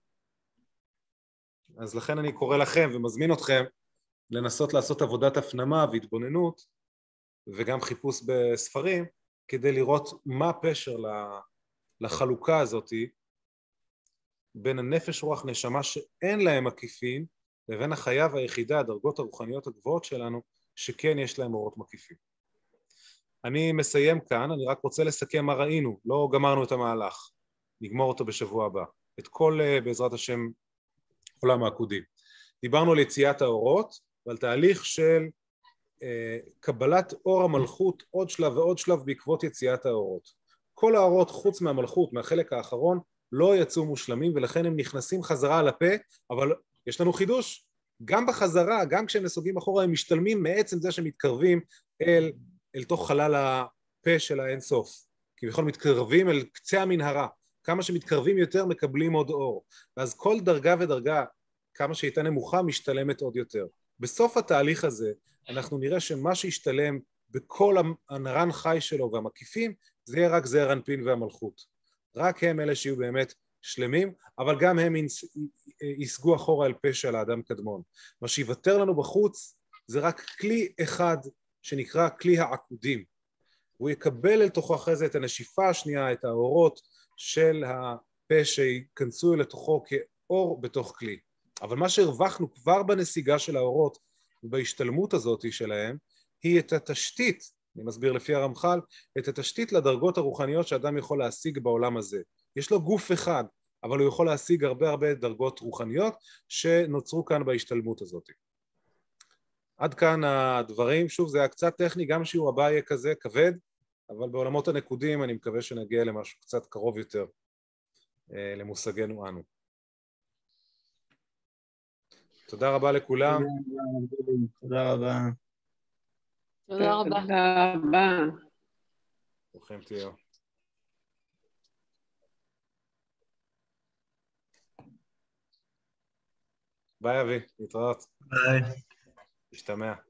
אז לכן אני קורא לכם ומזמין אתכם לנסות לעשות עבודת הפנמה והתבוננות, וגם חיפוש בספרים, כדי לראות מה הפשר לחלוקה הזאת, בין הנפש רוח נשמה שאין להם מקיפים, לבין החיה והיחידה, הדרגות הרוחניות הגבוהות שלנו, שכן יש להם אורות מקיפים. אני מסיים כאן, אני רק רוצה לסכם מה ראינו, לא גמרנו את המהלך, נגמור אותו בשבוע הבא, את כל בעזרת השם עולם העקודים. דיברנו על יציאת האורות, ועל תהליך של קבלת אור המלכות עוד שלב ועוד שלב בעקבות יציאת האורות. כל האורות חוץ מהמלכות, מהחלק האחרון, לא יצאו מושלמים, ולכן הם נכנסים חזרה על הפה, אבל יש לנו חידוש, גם בחזרה, גם כשהם נסוגים אחורה, הם משתלמים מעצם זה שמתקרבים אל תוך חלל הפה של האינסוף, כביכול מתקרבים אל קצה המנהרה, כמה שמתקרבים יותר מקבלים עוד אור, ואז כל דרגה ודרגה, כמה שהייתה נמוכה, משתלמת עוד יותר. בסוף התהליך הזה, אנחנו נראה שמה שישתלם בכל הנרן חי שלו והמקיפים, זה יהיה רק זעיר אנפין והמלכות. רק הם אלה שיהיו באמת שלמים, אבל גם הם יסגו אחורה אל פה של האדם קדמון. מה שיוותר לנו בחוץ, זה רק כלי אחד שנקרא כלי העקודים. הוא יקבל אל תוכו אחרי זה את הנשיפה השנייה, את האורות של הפה שיכנסו לתוכו כאור בתוך כלי. אבל מה שהרווחנו כבר בנסיגה של האורות ובהשתלמות הזאת שלהם, היא את התשתית, אני מסביר לפי הרמח"ל, את התשתית לדרגות הרוחניות שאדם יכול להשיג בעולם הזה. יש לו גוף אחד, אבל הוא יכול להשיג הרבה דרגות רוחניות שנוצרו כאן בהשתלמות הזאת. עד כאן הדברים, שוב זה היה קצת טכני, גם שיעור הבא יהיה כזה כבד, אבל בעולמות הנקודים אני מקווה שנגיע למשהו קצת קרוב יותר למושגנו אנו. תודה רבה לכולם. תודה רבה. תודה רבה. תודה רבה. ברוכים תהיו. ביי אבי, להתראות. ביי. משתמע.